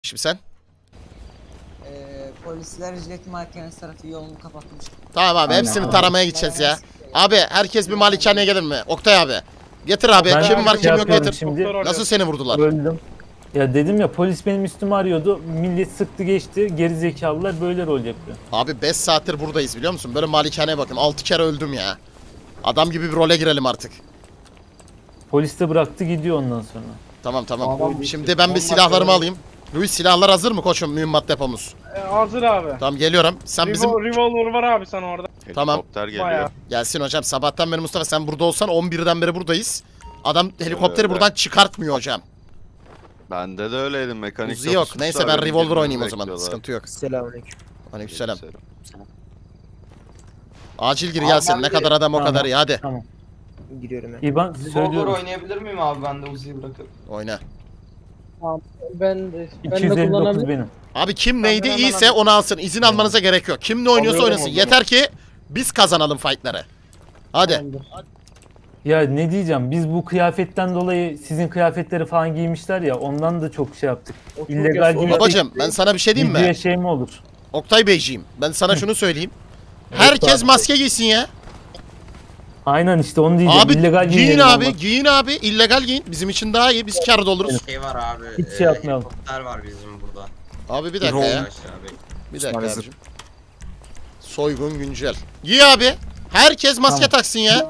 Şimdi sen? Polisler Jilet Mahkemesi tarafı yolunu kapatmış. Tamam abi, hepsini taramaya gideceğiz ya. Abi herkes bir malikaneye gelir mi? Oktay abi. Getir abi. Ben Kim var kim yok getir. şimdi. Nasıl seni vurdular? Öldüm. Ya dedim ya, polis benim üstümü arıyordu. Millet sıktı geçti. Geri zekalılar böyle rol yapıyor. Abi 5 saattir buradayız biliyor musun? Böyle malikaneye bakın. 6 kere öldüm ya. Adam gibi bir role girelim artık. Polis de bıraktı gidiyor ondan sonra. Tamam tamam. Şimdi ben bir silahlarımı alayım. Luis, silahlar hazır mı koçum, mühimmat depomuz? Hazır abi. Tamam geliyorum. Sen bizim... Revolver var abi sana orada. Tamam. Helikopter geliyor. Bayağı. Gelsin hocam. Sabahtan beri Mustafa sen burada olsan 11'den beri buradayız. Adam helikopteri Öyle. buradan çıkartmıyor hocam. Bende de öyleydi, mekanik. Uzi yok. Neyse ben revolver oynayayım o zaman. Bekliyorlar. Sıkıntı yok. Selamünaleyküm. Aleykümselam. Acil gir Yasin. Ne ben kadar adam o Tamam. kadar iyi. Hadi. Tamam. Giriyorum ben. İban Revolver söylüyorum. oynayabilir miyim abi ben de Uzi'yi bırakıp? Oyna. Ben de 259 benim. Abi kim neydi hemen iyiyse alayım. onu alsın. İzin almanıza gerek yok. Kim ne oynuyorsa Alıyorum oynasın. o zaman. Yeter ki biz kazanalım fightları. Hadi. Ya ne diyeceğim, biz bu kıyafetten dolayı sizin kıyafetleri falan giymişler ya, ondan da çok şey yaptık. İllegal giymek Babacım ben sana bir şey diyeyim videoya mi? şey mi olur? Oktay Beyciğim ben sana şunu söyleyeyim. Herkes maske giysin ya. Aynen işte onu diyeceğim. Abi İllegal giyin giymeyelim abi, ama. giyin abi. İllegal giyin. Bizim için daha iyi. Biz kârda oluruz. Şey var abi. Hiç şey yapmayalım. Helikopter var bizim burada. Abi bir dakika ya. Arkadaşlar abi. Bir dakika Maalesef. abicim. Soygun güncel. Giy abi. Herkes maske Tamam. taksın ya.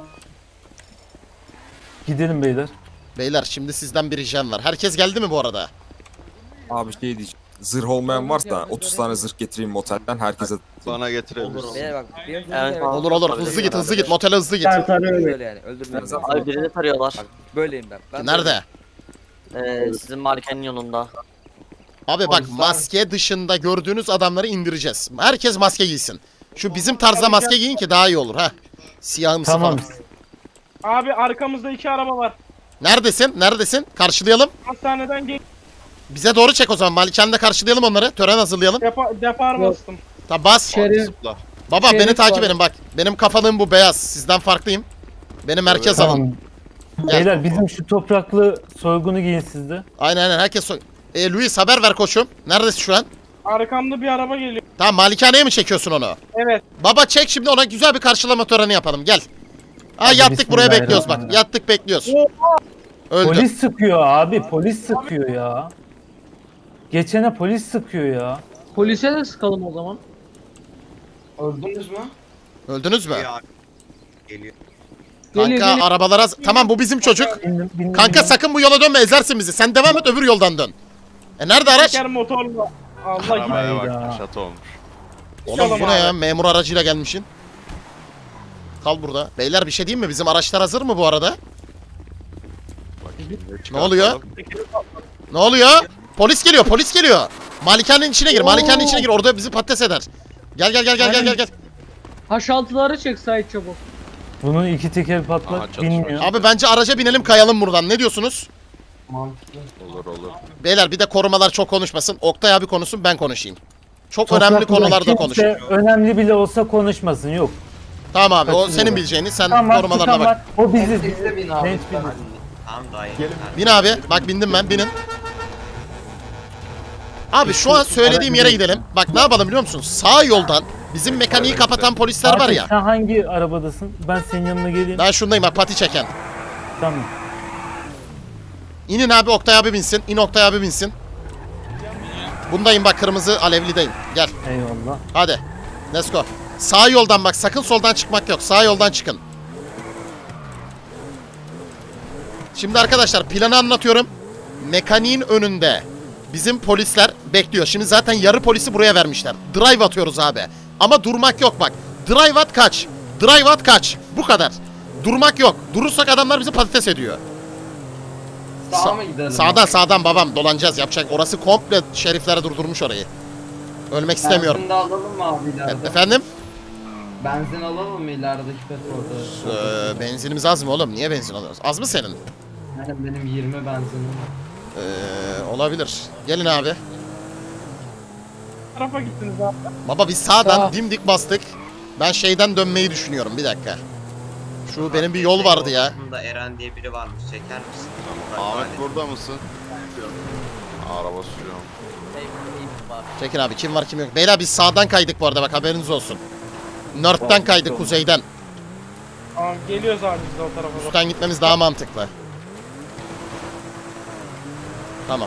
Gidelim beyler. Beyler şimdi sizden bir ricam var. Herkes geldi mi bu arada? Abi şey diyeceğim. Zırh olmayan varsa 30 tane zırh getireyim motelden herkese. Bana getirebilirsin. Beyler bak. Evet. Olur olur. Hızlı git hızlı git. Motele hızlı git. Böyle yani öldürmeyin. Abi birini tarıyorlar. Böyleyim ben. Nerede? Sizin malikenin yanında. Abi bak maske dışında gördüğünüz adamları indireceğiz. Herkes maske giysin. Şu bizim tarzda maske giyin ki daha iyi olur ha. Siyahımsı Tamam. falan. Abi arkamızda 2 araba var. Neredesin? Neredesin? Karşılayalım. Hastaneden Bize doğru çek o zaman. Malikanede karşılayalım onları. Tören hazırlayalım. depar bastım. Tamam bas. Zıpla. Baba beni takip edin bak. Benim kafalığım bu beyaz. Sizden farklıyım. Beni merkez alın. Tamam. Beyler bizim şu topraklı soygunu giyin siz de. Aynen herkes soy... Luis haber ver koçum. Neredesin şu an? Arkamda bir araba geliyor. Tamam malikaneye mi çekiyorsun onu? Evet. Baba çek şimdi ona güzel bir karşılama töreni yapalım. Gel. Ha Hadi yattık buraya bekliyoruz bak. bismillahirrahmanirrahim. Yattık bekliyoruz. Öldü. Polis sıkıyor abi, polis sıkıyor ya. Geçene polis sıkıyor ya. Polise de sıkalım o zaman. Öldünüz mü? Öldünüz mü? Geliyor abi. Geliyor. Kanka arabalara... Tamam bu bizim çocuk. Bindim, Kanka sakın bu yola dönme, ezersin bizi. Sen devam et, öbür yoldan dön. Nerede araç? Teker motorla. Allah gibi. Arabaya Hayda. bak, şato olmuş. Oğlum bu ne abi. ya? Memur aracıyla gelmişsin. Kal burada. Beyler bir şey diyeyim mi? Bizim araçlar hazır mı bu arada? Bak şimdi Ne oluyor? çıkartalım. Ne oluyor? Polis geliyor, polis geliyor. Malikanenin içine gir, malikanenin içine gir. Orada bizi patates eder. Gel gel gel gel gel gel gel. H6'ları çek Sait çabuk. Bunun iki teker patlar, Aha, çatışma. bilmiyor. Abi bence araca binelim kayalım buradan. Ne diyorsunuz? Mantıklı. Olur olur. Beyler bir de korumalar çok konuşmasın. Oktay abi konuşsun, ben konuşayım. Çok Topraklılar önemli konularda kimse konuşun. önemli bile olsa konuşmasın, yok. Tamam abi o Kaçırıyorlar. senin bileceğini, sen Tamam, korumalarına çıkan bak. var. O biziz. Siz de bin abi. Genç biziz. Tamam daha iyi. Bin abi. Bak bindim ben. Binin. Abi şu an söylediğim yere gidelim. Bak ne yapalım biliyor musun? Sağ yoldan bizim mekaniği kapatan polisler var Fatih, ya. sen hangi arabadasın? Ben senin yanına geleyim. Ben şundayım bak, pati çeken. Tamam. İnin abi, Oktay abi binsin. İn Oktay abi binsin. Bundayım bak, kırmızı alevlideyim. Gel. Eyvallah. Hadi. Let's go. Sağ yoldan bak, sakın soldan çıkmak yok. Sağ yoldan çıkın. Şimdi arkadaşlar planı anlatıyorum. Mekaniğin önünde bizim polisler bekliyor. Şimdi zaten yarı polisi buraya vermişler. Drive atıyoruz abi. Ama durmak yok bak. Drive at kaç. Drive at kaç. Bu kadar. Durmak yok. Durursak adamlar bizi patates ediyor. Sağa mı gidelim? Sağdan babam dolanacağız, yapacak. Orası komple şeriflere durdurmuş orayı. Ölmek istemiyorum. Benzin de alalım mı abi ileride? Efendim? Benzin alalım mı ilerideki petrolde? Benzinimiz az mı oğlum? Niye benzin alıyoruz? Az mı senin? Yani benim 20 benzinim var. Olabilir. Gelin abi. Tarafa gittiniz abi. Baba biz sağdan dimdik bastık. Ben şeyden dönmeyi düşünüyorum. Bir dakika. Şu benim bir yol vardı ya. Bunda Eren diye biri varmış. Çeker misin? Ahmet burada mısın? Araba sürüyorum. Çekin abi, kim var kim yok. Beyler biz sağdan kaydık bu arada, bak haberiniz olsun. North'tan kaydık, kuzeyden. Tamam geliyoruz abi biz de o tarafa. Üstten gitmemiz daha mantıklı. Tamam.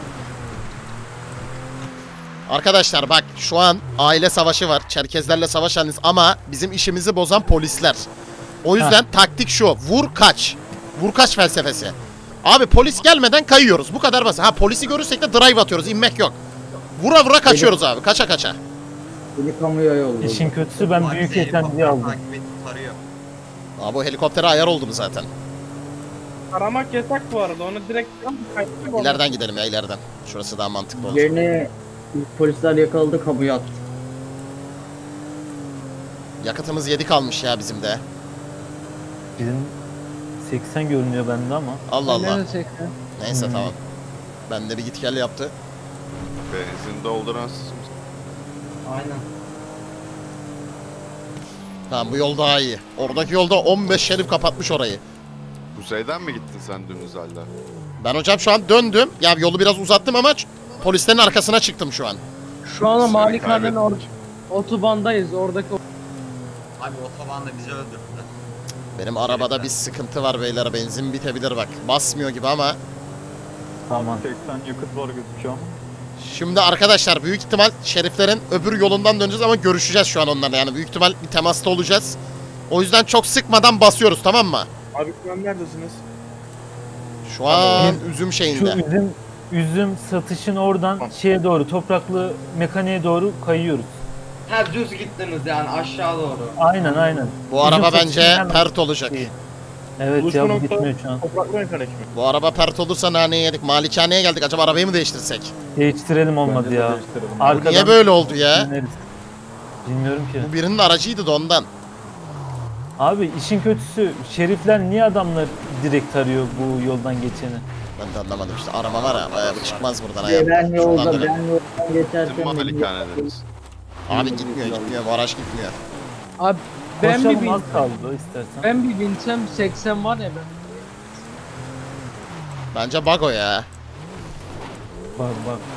Arkadaşlar bak şu an aile savaşı var. Çerkezlerle savaş haliniz ama bizim işimizi bozan polisler. O yüzden taktik şu. Vur kaç. Vur kaç felsefesi. Abi polis gelmeden kayıyoruz. Bu kadar basit. Ha polisi görürsek de drive atıyoruz. İnmek yok. Vura vura kaçıyoruz abi. Kaça kaça. Beni kamuya yolladı. İşin kötüsü ben büyük yetenliği aldım. Takip edip tarıyor. Abi bu helikoptere ayar oldum zaten. Aramak yasak bu arada. Onu direkt İleriden gidelim ya, ileriden. Şurası daha mantıklı olacak. Yerine polisler yakaladı, kamuya attı. Yakıtımız 7 kalmış ya bizim de. Bizim 80 görünüyor bende ama. Allah Allah. Neyse. Neyse tamam. Ben de bir git gel yaptı. Benzin dolduran sizsiniz. Aynen. Tamam bu yol daha iyi. Oradaki yolda 15 şerif kapatmış orayı. Kuzeyden mi gittin sen dün Uzay'la? Ben hocam şu an döndüm. Ya yolu biraz uzattım ama polislerin arkasına çıktım şu an. Şu anda Seni Malikane'nin kaybettik. otobandayız. Oradaki Abi otobanda bizi öldürdü. Benim arabada bir sıkıntı var beyler. Benzin bitebilir bak. Basmıyor gibi ama. Tamam. 80 yakıt var gözüküyor. Şimdi arkadaşlar büyük ihtimal şeriflerin öbür yolundan döneceğiz ama görüşeceğiz şu an onlarla. Yani büyük ihtimal bir temasta olacağız. O yüzden çok sıkmadan basıyoruz, tamam mı? Abi şu an neredesiniz? Şu an üzüm Şu şeyinde. üzüm satışın oradan şeye doğru, topraklı mekaniğe doğru kayıyoruz. Ha düz gittiniz yani aşağı doğru. Aynen. Bu araba Üzüm bence satışın hemen- pert olacak. İyi. Evet Buluşma ya bu nokta- gitmiyor şu an. Topraklı mekanik mi? Bu araba pert olursa naneyi yedik. Malikaneye geldik. Acaba arabayı mı değiştirsek? Değiştirelim olmadı Bence de ya. değiştirelim. Arkadan Niye böyle oldu ya? dinleriz. Bilmiyorum ki. Bu birinin aracıydı da ondan. Abi işin kötüsü şerifler niye adamlar direkt arıyor bu yoldan geçeni? Ben de anlamadım işte. Araba var ya. Bu çıkmaz buradan. Ben Şuradan yolda, dönelim. ben yoldan geçerken... Bizim malikanelerimiz. Abi gitmiyor. Bu araç gitmiyor. Abi ben bir Koşalım az bin, kaldı istersen. ben bir binsem 80 var ya ben. Bence bug o ya. Bak.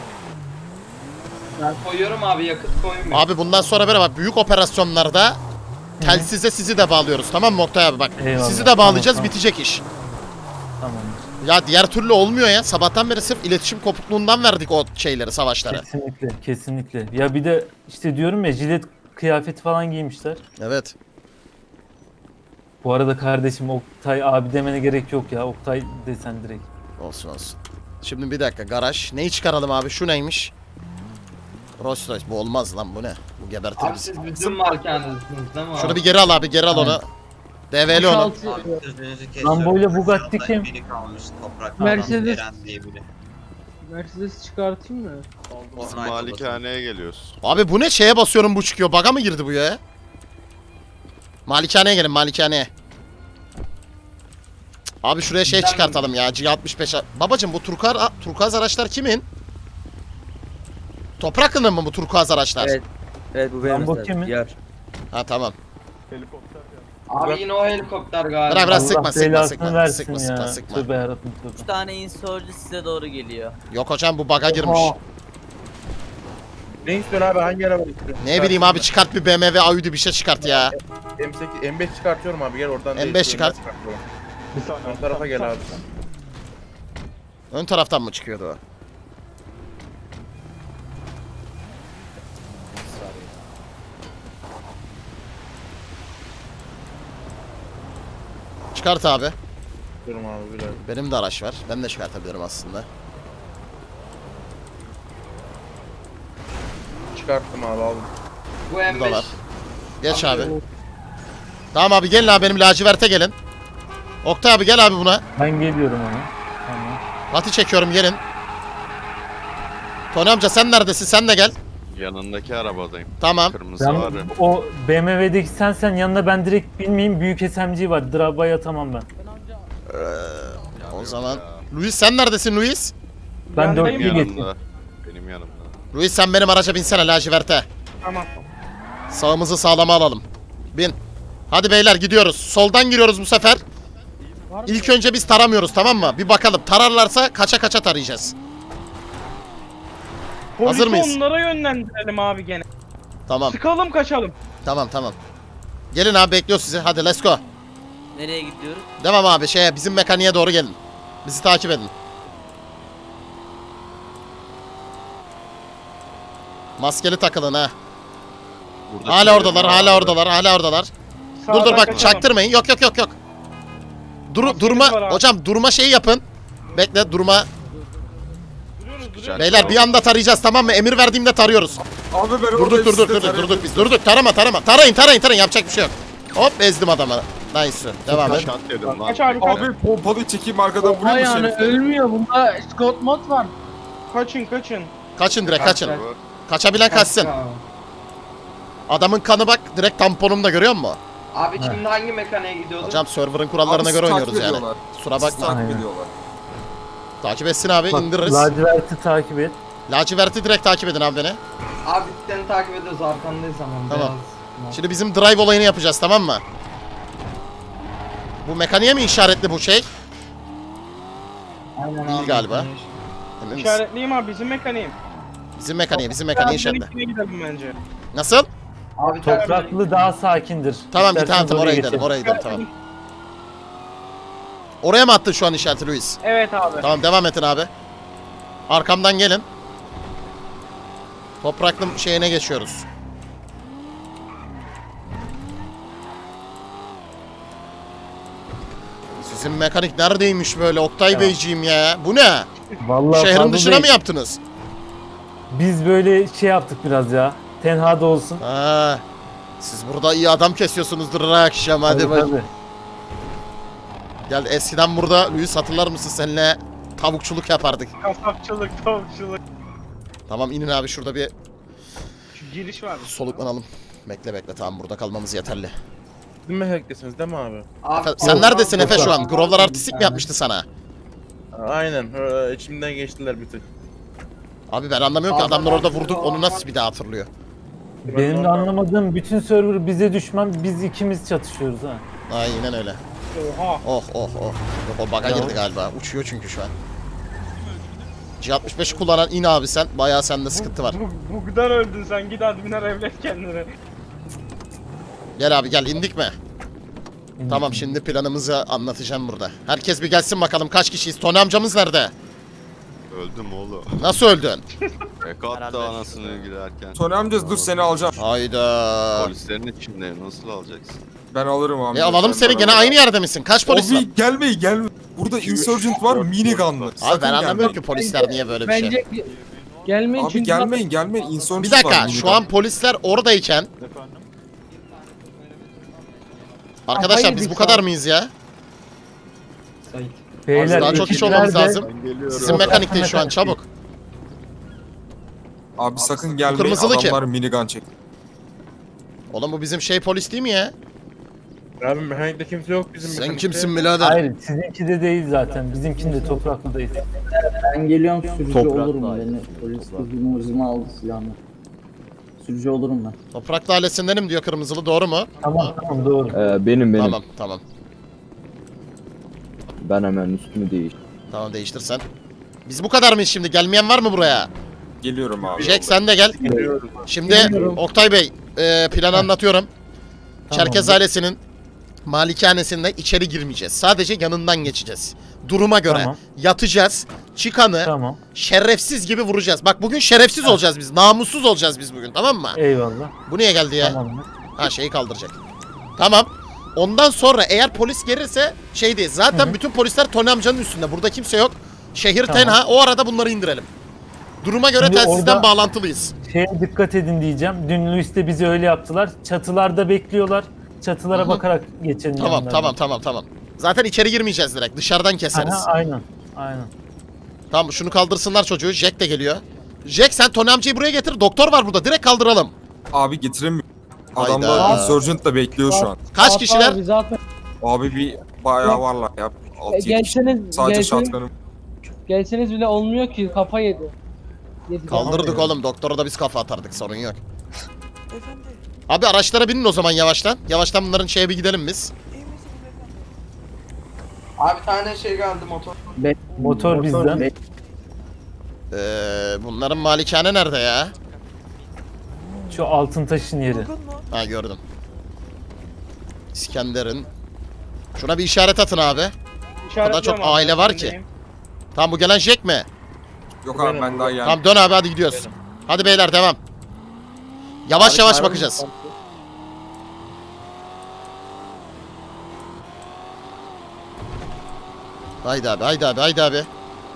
Ben koyuyorum abi yakıt koymuyor. Abi bundan sonra böyle bak büyük operasyonlarda telsize sizi de bağlıyoruz, tamam mı Oktay abi bak. Eyvallah, Sizi de bağlayacağız, tamam. bitecek iş. Tamam. Ya diğer türlü olmuyor ya. Sabahtan beri sırf iletişim kopukluğundan verdik o şeyleri, savaşları. Kesinlikle. Ya bir de işte diyorum ya jilet kıyafeti falan giymişler. Evet. Bu arada kardeşim Oktay abi demene gerek yok ya. Oktay desen direkt. Olsun. Şimdi bir dakika, garaj. Neyi çıkaralım abi? Şu neymiş? Rolls Royce. Bu olmaz lan, bu ne? Bu gebertir Abi bizi. siz bizim markanızsınız değil mi abi? Şunu bir geri al abi, geri al onu. DV'li onu. Boşaltı- Abi sözünüzü kesiyorum. Lambo ile Bugatti kim? Biri kalmış toprak. Mercedes. Eren diye biri. Mercedes çıkartayım mı? Biz Fortnite'a malikaneye geliyoruz. Abi bu ne? Şeye basıyorum bu çıkıyor. Bug'a mı girdi bu ya? Malikaneye gelin, malikaneye. Abi şuraya şey Güzel çıkartalım ya. G65. Babacım bu turkuaz araçlar kimin? Topraklı'nın mı bu turkuaz araçlar? Evet. Evet bu benim Lambo mesela. kimin? Diğer. Ha tamam. Helikopter geldi. Abi yine o helikopter galiba. Bırak Allah sıkma. belasını versin Sıkma. ya. Tövbe yarabbim tövbe. 3 tane insurge size doğru geliyor. Yok hocam bu bug'a girmiş. Ne istiyorsun abi, hangi araba istiyorsun? Ne bileyim abi, çıkart bir BMW Audi bir şey çıkart ya. M5 çıkartıyorum abi, gel oradan. M5 değil, çıkart. önden çıkartıyorum. Ön tarafa gel abi. Ön taraftan mı çıkıyordu o? Çıkart abi. Durun abi biraz. Benim de araç var. Ben de çıkartabilirim aslında. Çıkarttım abi, aldım. Bu Bu da M5. var. Geç abi. Tamam abi gelin abi, benim laciverte gelin. Oktay abi gel abi buna. Ben geliyorum ona. Tamam. Fatih çekiyorum, gelin. Tony amca sen neredesin? Sen de gel. Yanındaki arabadayım. Tamam. Kırmızı Ben var ya. o BMW'deki sen yanına ben direkt binmeyeyim. Büyük SMG var. Draba'ya atamam ben. O zaman. Luis sen neredesin Luis? Ben Benim 4'lü geçtim. Yanımda. Benim yanımda. Luis sen benim araca binsene, laciverte. Tamam. Sağımızı sağlama alalım. Bin. Hadi beyler gidiyoruz. Soldan giriyoruz bu sefer. İlk önce biz taramıyoruz, tamam mı? Bir bakalım. Tararlarsa kaça tarayacağız. Hazır mıyız? onlara yönlendirelim abi gene. Tamam. Sıkalım kaçalım. Tamam. Gelin abi, bekliyor sizi. Hadi let's go. Nereye gidiyoruz? Devam abi, bizim mekaniğe doğru gelin. Bizi takip edin. Maskeli takılın ha. Burada Hala oradalar. Dur bak, kaçalım. çaktırmayın. Yok. Durma. var abi. Hocam durma şeyi yapın. Bekle, durma. Beyler bir anda tarayacağız, tamam mı? Emir verdiğimde tarıyoruz. Abi ben Durduk biz. Tarama. Tarayın, yapacak bir şey yok. Hop, ezdim adamı. Nice. Devam et. Şant yedim lan. Kaç abi kaç. Abi pompalı çekeyim arkadan Oha vurayım mı yani şerife? ölmüyor bunda Scott mod var. Kaçın. Kaçın direkt, kaçın. Bu Kaçabilen kaçsın. Adamın kanı bak, direkt tamponumda, görüyor musun? Abi şimdi hangi mekaniğe gidiyorduk? Hocam server'ın kurallarına Abi göre sizi oynuyoruz takip yani. ediyorlar. Kusura Sizi bakma. takip Aynen. ediyorlar. Takip etsin abi, Bak, indiririz. laciverti takip et. Laciverti direkt takip edin abi beni. Abi seni takip ediyoruz arkandayız ama. Tamam. beyaz. Şimdi bizim drive olayını yapacağız, tamam mı? Bu mekaniğe mi işaretli bu şey? Aynen Değil abi. galiba. Emin misin? İşaretliyim abi bizim mekaniğim. Bizim mekaniğe işaretli. Gidelim bence. Nasıl? Abi Topraklı daha sakindir. Tamam İsterseniz oraya geçelim. gidelim, tamam. Oraya mı attın şu an işareti Luis? Evet abi. Tamam, devam edin abi. Arkamdan gelin. Topraklı şeyine geçiyoruz. Sizin mekanik neredeymiş böyle Oktay Beyciğim ya? Bu ne? Vallahi Şehrin Fadıl dışına Bey, mı yaptınız? Biz böyle şey yaptık biraz ya. Tenhada olsun. Ha. Siz burada iyi adam kesiyorsunuzdur ha akşam, hadi Tabii, bak. tabii. Gel, eskiden burada Luis, hatırlar mısın, seninle tavukçuluk yapardık. Kasapçılık, tavukçılık. Tamam, inin abi, şurada bir Şu giriş var. soluklanalım. Bekle, tamam, burada kalmamız yeterli. Değil mi mekaniktesiniz değil mi abi? Abi, Sen neredesin Efe şu an? Grovlar artistik mi yapmıştı sana? Aynen. İçimden geçtiler bir tık. Abi ben anlamıyorum ki, adamlar orada vurduk, onu nasıl bir daha hatırlıyor? Benim de anlamadığım, bütün server bize düşman, biz ikimiz çatışıyoruz ha. Aynen öyle. Oha. Oh. Yok, o bug'a girdi galiba. Uçuyor çünkü şu an. G65'i kullanan in abi sen. Bayağı sende sıkıntı var. Bug'dan öldün sen, git admine revlet kendini. Gel abi, indik mi? Tamam, şimdi planımızı anlatacağım burada. Herkes bir gelsin bakalım, kaç kişiyiz? Tony amcamız nerede? Öldüm oğlum. Nasıl öldün? Kattı anasını giderken. Tony amca dur seni alacağım. Hayda. Polislerin içinde nasıl alacaksın? Ben alırım abi. Alalım Sen seni, bana gene bak. aynı yerde misin? Kaç polis var? Abi gelme. Burada insurgent var, minigunlı. Abi Sakın ben anlamıyorum gelmeyin. ki polisler niye böyle bir şey. Bence gelmeyin Abi çünkü gelmeyin. Insurgent Bir var, dakika, minigun. şu an polisler oradayken... Arkadaşlar Hayır, biz biz bu kadar mıyız ya? Beyler, Daha çok iş ekipler olmamız de- lazım. Ben geliyorum. Sizin mekanikteyiz şu an, çabuk. Abi sakın gelmeyin, kırmızılı kim? adamlar minigun çek. Oğlum bu bizim şey polis değil mi ya? Abi mekanikte kimse yok bizim Sen mekanikte. kimsin birader? Hayır, sizinki de değil zaten. Bizimkinde topraklıdayız. Ben geliyorum, sürücü olurum beni. Polis hızımı aldı silahını. Sürücü olurum ben. Topraklı ailesindenim diyor kırmızılı, doğru mu? Tamam, doğru. Benim. Tamam. Ben hemen üstümü değiş. Tamam, değiştirsen. Biz bu kadar mıyız şimdi? Gelmeyen var mı buraya? Geliyorum abi. Jack sen de gel. Şimdi Oktay Bey, planı anlatıyorum. Çerkez ailesinin malikanesinde içeri girmeyeceğiz. Sadece yanından geçeceğiz. Duruma göre Tamam. yatacağız. Çıkanı Tamam. şerefsiz gibi vuracağız. Bak bugün şerefsiz olacağız biz. Namussuz olacağız biz bugün, tamam mı? Eyvallah. Bu niye geldi ya? Tamam mı? Ha, şeyi kaldıracak. Tamam. Ondan sonra eğer polis gelirse şey değil. Zaten bütün polisler Tony amcanın üstünde. Burada kimse yok. Şehir Tamam. tenha. O arada bunları indirelim. Duruma göre Şimdi telsizden orada- bağlantılıyız. Şeye dikkat edin diyeceğim. Dün Luis'te bizi öyle yaptılar. Çatılarda bekliyorlar. Çatılara bakarak geçelim. Tamam. Zaten içeri girmeyeceğiz direkt. Dışarıdan keseriz. Aha, aynen. Tamam, şunu kaldırsınlar çocuğu. Jack de geliyor. Jack sen Tony amcayı buraya getir. Doktor var burada. Direkt kaldıralım. Abi getiremiyorum. Hayda. Adamlar insurgent da bekliyor şu an. Kaç kişiler? Abi zaten Abi bir bayağı varlar ya. 6-7 kişi. Sadece shotgun'ım. gelseniz bile olmuyor ki, kafa yedi. Kaldırdık oğlum. Doktora da biz kafa atardık. Sorun yok. Abi araçlara binin o zaman yavaştan. Yavaştan bunların şeye bir gidelim biz. Abi bir tane şey geldi motor. Motor bizden. Bunların malikane nerede ya? Şu altın taşın yeri. Ha gördüm. İskender'in. Şuna bir işaret atın abi. O kadar çok aile var ki. Tamam bu gelen Jack mi? Yok abi ben daha geldim. Tamam dön abi hadi gidiyoruz. Hadi beyler devam. Yavaş yavaş bakacağız. Haydi abi haydi abi haydi abi.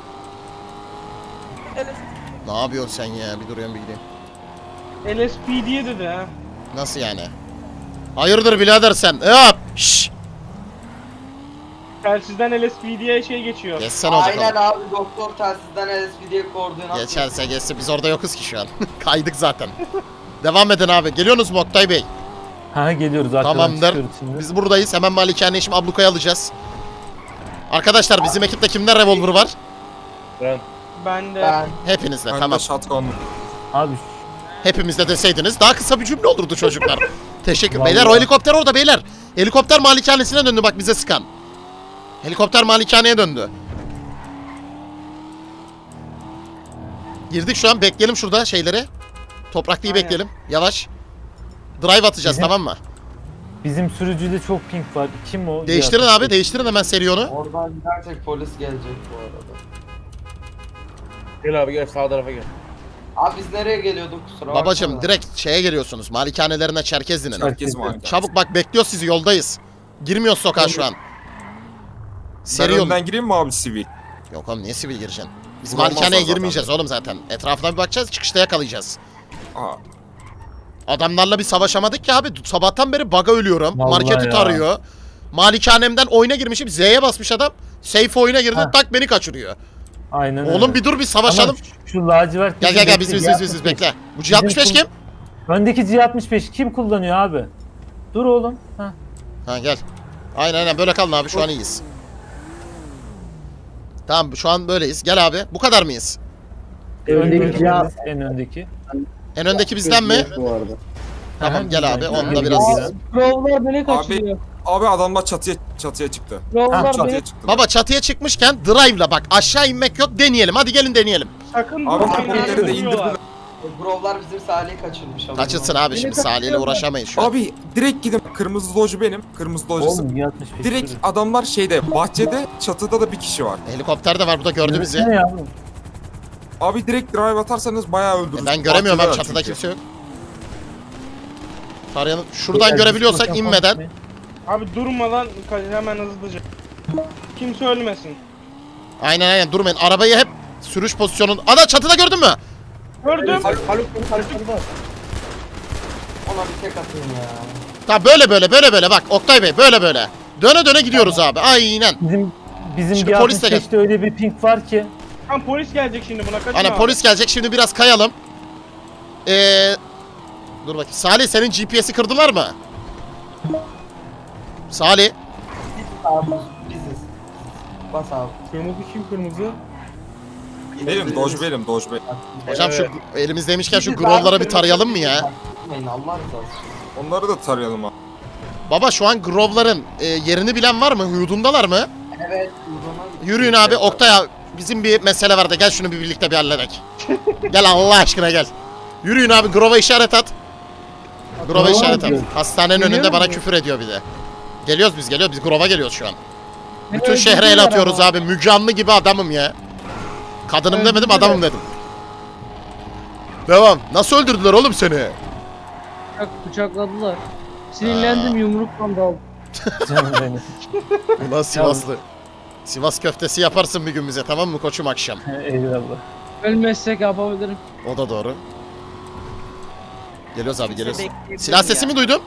Ne yapıyorsun sen ya? Bir duruyorum bir gideyim. LSPD'ye dedi ha. Nasıl yani? Hayırdır birader sen? Hop! Şşş! Telsizden LSPD'ye şey geçiyor. Geçsen olacak Aynen oğlum. abi doktor telsizden LSPD'ye koordinat. Geçerse geçse biz orada yokuz ki şu an. Kaydık zaten. Devam edin abi. Geliyorsunuz mu Oktay Bey? Ha geliyoruz arkadan Tamamdır. çıkıyoruz şimdi. Biz buradayız. Hemen malikane şimdi ablukayı alacağız. Arkadaşlar bizim ekipte kimde revolver var? Ben de. Ben. Hepinizde Ben tamam. de shotgunlu. Abi Hepimizde deseydiniz daha kısa bir cümle olurdu çocuklar. Teşekkür. Vallahi. Beyler o helikopter orada beyler. Helikopter malikanesine döndü bak bize sıkan. Helikopter malikaneye döndü. Girdik şu an bekleyelim şurada şeyleri. Topraklıyı Aynen. bekleyelim. Yavaş. Drive atacağız Bizim- tamam mı? bizim sürücüde çok pink var. Kim o? Değiştirin Ya, abi değiştirin hemen seriyonu. Oradan gidersek polis gelecek bu arada. Gel abi gel sağ tarafa gel. Abi biz nereye geliyorduk kusura Babacım bakma. direkt şeye geliyorsunuz. Malikanelerine Çerkezli'nin. Herkes var. Çabuk bak bekliyoruz sizi yoldayız. Girmiyoruz sokağa şu an. Ben Seri yol. önden gireyim mi abi sivil? Yok oğlum niye sivil gireceksin? Biz Olmaz malikaneye zaten. girmeyeceğiz oğlum zaten. Etrafına bir bakacağız çıkışta yakalayacağız. Aa, Adamlarla bir savaşamadık ki abi. Sabahtan beri bug'a ölüyorum. Vallahi Marketi ya. tarıyor. Malikanemden oyuna girmişim. Z'ye basmış adam. Safe oyuna girdi. Ha. Tak beni kaçırıyor. Aynen Oğlum öyle. bir dur bir Ama savaşalım. şu lacivert. Gel gel gel biz bekle. Bu G65 kim? Öndeki G65 kim kullanıyor abi? Dur oğlum. Ha. Ha gel. Aynen böyle kalın abi şu an iyiyiz. Tamam şu an böyleyiz. Gel abi. Bu kadar mıyız? Öndeki ya. En öndeki. En öndeki bizden mi? Bu arada. Tamam gel abi. Bizden. Onda biraz. Bizden. Grovlar beni kaçırıyor. abi adamlar çatıya çıktı. Grovlar Çatıya beni çıktı. Baba çatıya çıkmışken drive'la bak aşağı inmek yok deneyelim. Hadi gelin deneyelim. sakın Abi durmayın, helikopteri de vuruyorlar. indirdiler. Grovlar bizim Salih'i kaçırmış. haberin Kaçırsın olsun. abi şimdi Salih'le uğraşamayız şu an. Abi direkt gidin. Kırmızı loji benim. Kırmızı lojisi. Oğlum G65. Direkt sürü. adamlar şeyde bahçede çatıda da bir kişi var. Helikopter de var burada gördü bizi. Ne ya? Abi direkt drive atarsanız bayağı öldürürsünüz. Ben göremiyorum abi Bahçedeler çatıda çünkü. kimse yok. Tarayanın şuradan görebiliyorsak inmeden. Abi durmadan hemen hızlıca. Kimse ölmesin. Aynen durmayın. Arabayı hep sürüş pozisyonun. Ana çatıda gördün mü? Gördüm. Ona bir tek atayım ya. Tamam böyle bak Oktay Bey böyle. Döne döne gidiyoruz abi. Aynen. Bizim Şimdi polis de gel. G65'te öyle bir pink var ki. Tam polis gelecek şimdi buna kaçın Aynen abi. polis gelecek. Şimdi biraz kayalım. Dur bakayım. Salih senin GPS'i kırdılar mı? Salih. Abi biziz. Bas abi. Kırmızı kim kırmızı? Benim Dodge benim. Hocam şu elimizdeymişken şu Grove'lara bir tarayalım mı ya? Gitmeyin Allah rızası için. Onları da tarayalım abi. Baba şu an Grove'ların yerini bilen var mı? Yurdundalar mı? Evet. Yürüyün abi. Oktay abi bizim bir mesele var da gel şunu bir birlikte bir halledek. Gel Allah aşkına gel. Yürüyün abi Grove'a işaret at. Grove'a işaret at. Hastanenin önünde bana küfür ediyor bir de. Geliyoruz biz Grove'a geliyoruz şu an. Bütün şehre el atıyoruz abi. Müge Anlı gibi adamım ya. Kadınım demedim adamım dedim. Devam. Nasıl öldürdüler oğlum seni? Bıçakladılar. Sinirlendim yumrukla daldım. Canım benim. Ulan Sivaslı. Sivas köftesi yaparsın bir gün bize tamam mı koçum akşam? Eyvallah. Ölmezsek yapabilirim. O da doğru. Geliyoruz abi geliyoruz. Silah sesi mi duydum?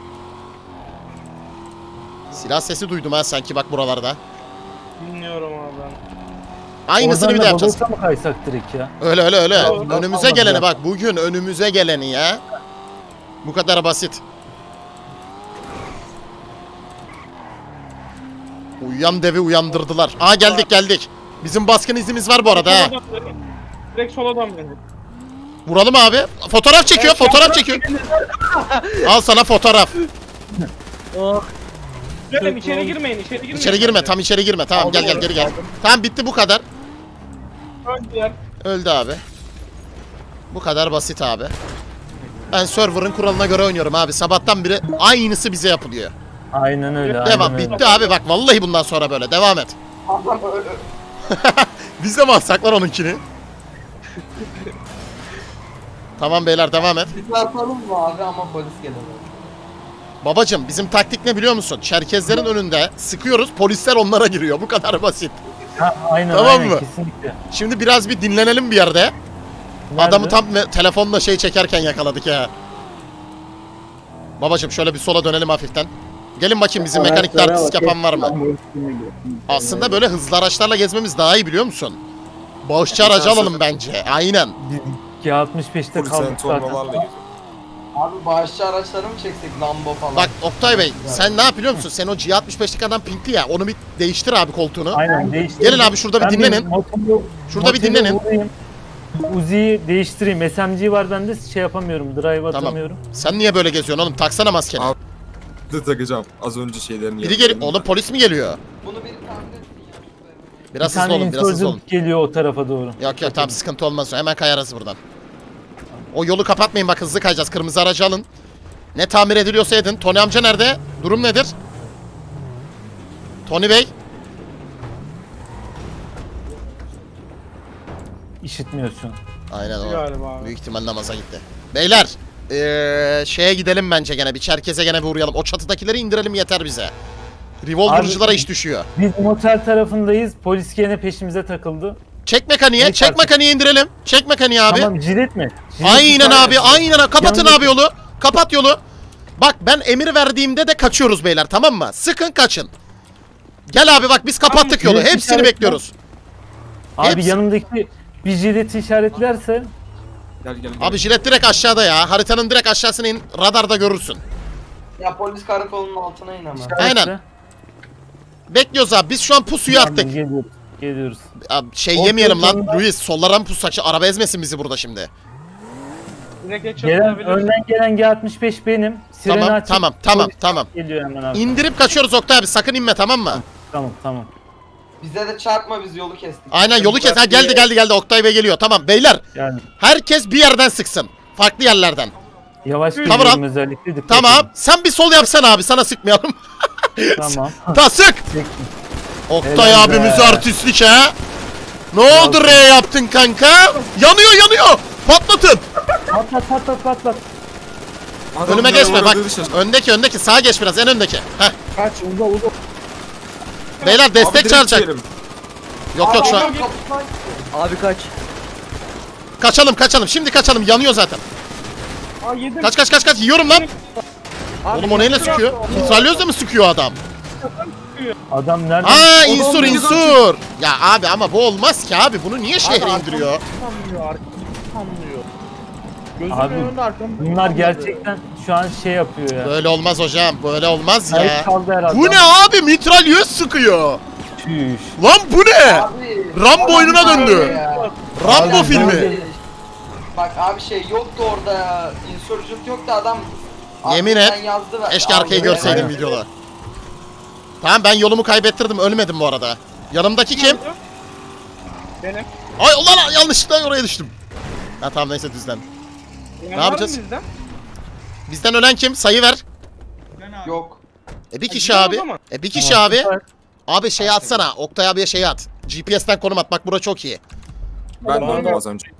Silah sesi duydum ha sanki bak buralarda. Bilmiyorum abi ben. Aynısını bir de yapacağız. Oradan da mı kaysak direkt ya? Öyle. Doğru. Önümüze geleni bak bugün önümüze geleni ya. Bu kadar basit. Uyuyan devi uyandırdılar. Aa geldik. Bizim baskın izimiz var bu arada ha. Direkt sola dönmedi. Vuralım abi. Fotoğraf çekiyor. Al sana fotoğraf. Oh. Gelin içeri girmeyin. İçeri girme. Tam içeri girme. Tamam gel geri gel. Tamam bitti bu kadar. Öldüler. Öldü abi. Bu kadar basit abi. Ben server'ın kuralına göre oynuyorum abi. Sabahtan beri aynısı bize yapılıyor. Aynen öyle. Devam. Aynen Bitti abi bak. Vallahi bundan sonra böyle. Devam et. Biz de mi atsak lan onunkini? Tamam beyler devam et. Biz atalım mı abi ama polis gelemez. Babacım bizim taktik ne biliyor musun? Çerkezlerin önünde sıkıyoruz. Polisler onlara giriyor. Bu kadar basit. Ha, aynen, Tamam aynen, mı? Kesinlikle. Şimdi biraz bir dinlenelim bir yerde. Nerede? Adamı tam telefonla şey çekerken yakaladık ya. Babacım şöyle bir sola dönelim hafiften. Gelin bakayım bizim mekanikte artist yapan var mı? Aslında böyle hızlı araçlarla gezmemiz daha iyi biliyor musun? Bağışçı aracı alalım bence. Aynen. G65'te kaldık zaten. Abi bağışçı araçları mı çeksek? Lambo falan. Bak Oktay Bey sen ne yapıyor musun? Sen o G65'lik adam pinkli ya. Onu bir değiştir abi koltuğunu. Aynen değiştir. Gelin abi şurada bir dinlenin. Şurada bir dinlenin. Uzi'yi değiştireyim. SMG var bende şey yapamıyorum. Drive atamıyorum. Sen niye böyle geziyorsun oğlum? Taksana maskeni. Abi, de takacağım. Az önce şeylerin Biri geliyor. Oğlum polis mi geliyor? Bunu bir tahmin etsin ya. Biraz hızlı olun, biraz hızlı olun. Geliyor o tarafa doğru. Yok yok tamam sıkıntı olmaz. Hemen kayarız buradan. O yolu kapatmayın bak hızlı kayacağız. Kırmızı aracı alın. Ne tamir ediliyorsa edin. Tony amca nerede? Durum nedir? Tony Bey. İşitmiyor şu an. Aynen o. Galiba abi. Büyük ihtimal namaza gitti. Beyler. Şeye gidelim bence gene. Bir Çerkez'e gene bir uğrayalım. O çatıdakileri indirelim yeter bize. Revolver'cılara iş düşüyor. Biz motel tarafındayız. Polis gene peşimize takıldı. Çek mekaniğe. Çek mekaniğe indirelim. Çek mekaniğe abi. Tamam jilet mi? Jilet Aynen mi? abi. Aynen abi. Kapatın Yanındaki- abi yolu. Kapat yolu. Bak ben emir verdiğimde de kaçıyoruz beyler tamam mı? Sıkın kaçın. Gel abi bak biz kapattık yolu. jilet Hepsini işaretle- bekliyoruz. Abi Hepsi- yanımdaki bir jileti işaretlerse Gel gel. Abi jilet direkt aşağıda ya. Haritanın direkt aşağısına in. Radarda görürsün. Ya polis karakolunun altına in ama. Aynen. Bekliyoruz abi. Biz şu an pusuyu attık. Geliyoruz. Geliyoruz. Abi şey Orta yemeyelim lan. yolda- Luis sollara mı pussak? Araba ezmesin bizi burada şimdi. Direkt geç Gelen, atılabilir. önden gelen G65 benim. Sireni Tamam açık. tamam Polis tamam. Geliyor hemen abi. İndirip kaçıyoruz Oktay abi. Sakın inme tamam mı? Tamam. Bize de çarpma biz yolu kestik. Aynen yolu kes. Ha geldi. Oktay Bey geliyor. Tamam beyler. Yani Herkes bir yerden sıksın. Farklı yerlerden. yavaş Tamam. geliyorum özellikle. Dikkat Tamam. edin. Sen bir sol yapsana abi. Sana sıkmayalım. Tamam. Ta sık. Çektim. Oktay Helal abimiz be. artistlik ha. Ne oldu R yaptın kanka? Yanıyor. Patlatın. Patlat. Önüme geçme bak. Öndeki sağa geç biraz en öndeki. Heh. Kaç uza. Beyler destek çağıracak. Yok şu an. Abi kaç. Kaçalım. Şimdi kaçalım. Yanıyor zaten. Aa yedim. Kaç. Yiyorum lan. Oğlum o neyle sıkıyor? Mitralyözle mi sıkıyor adam? Adam nerede? Aa insur. Ya abi ama bu olmaz ki abi. Bunu niye şehre indiriyor? Abi bunlar gerçekten şu an şey yapıyor ya. Böyle olmaz hocam. Böyle olmaz ya. Kayıt kaldı herhalde. Bu ne abi? Mitralyöz sıkıyor. Çüş. Lan bu ne? Abi. Rambo oyununa döndü. Ya. Rambo Abi, filmi. böyle- Bak abi şey yoktu orada ya. Insurgent yoktu adam. Yemin Arkadan et. yazdı ve- Keşke arkayı Abi, görseydim evet. videoda. Tamam ben yolumu kaybettirdim. Ölmedim bu arada. Yanımdaki kim? Benim. Ay ulan yanlışlıkla oraya düştüm. Ha tamam neyse düzden. Ne yapacağız? Bizden? Bizden ölen kim? Sayı ver. Yok. Bir kişi güzel o abi. zaman. Bir kişi Tamam, abi. süper. Abi şey atsana. Oktay abiye şey at. GPS'ten konum at. Bak bura çok iyi. Ben döndüm az önce.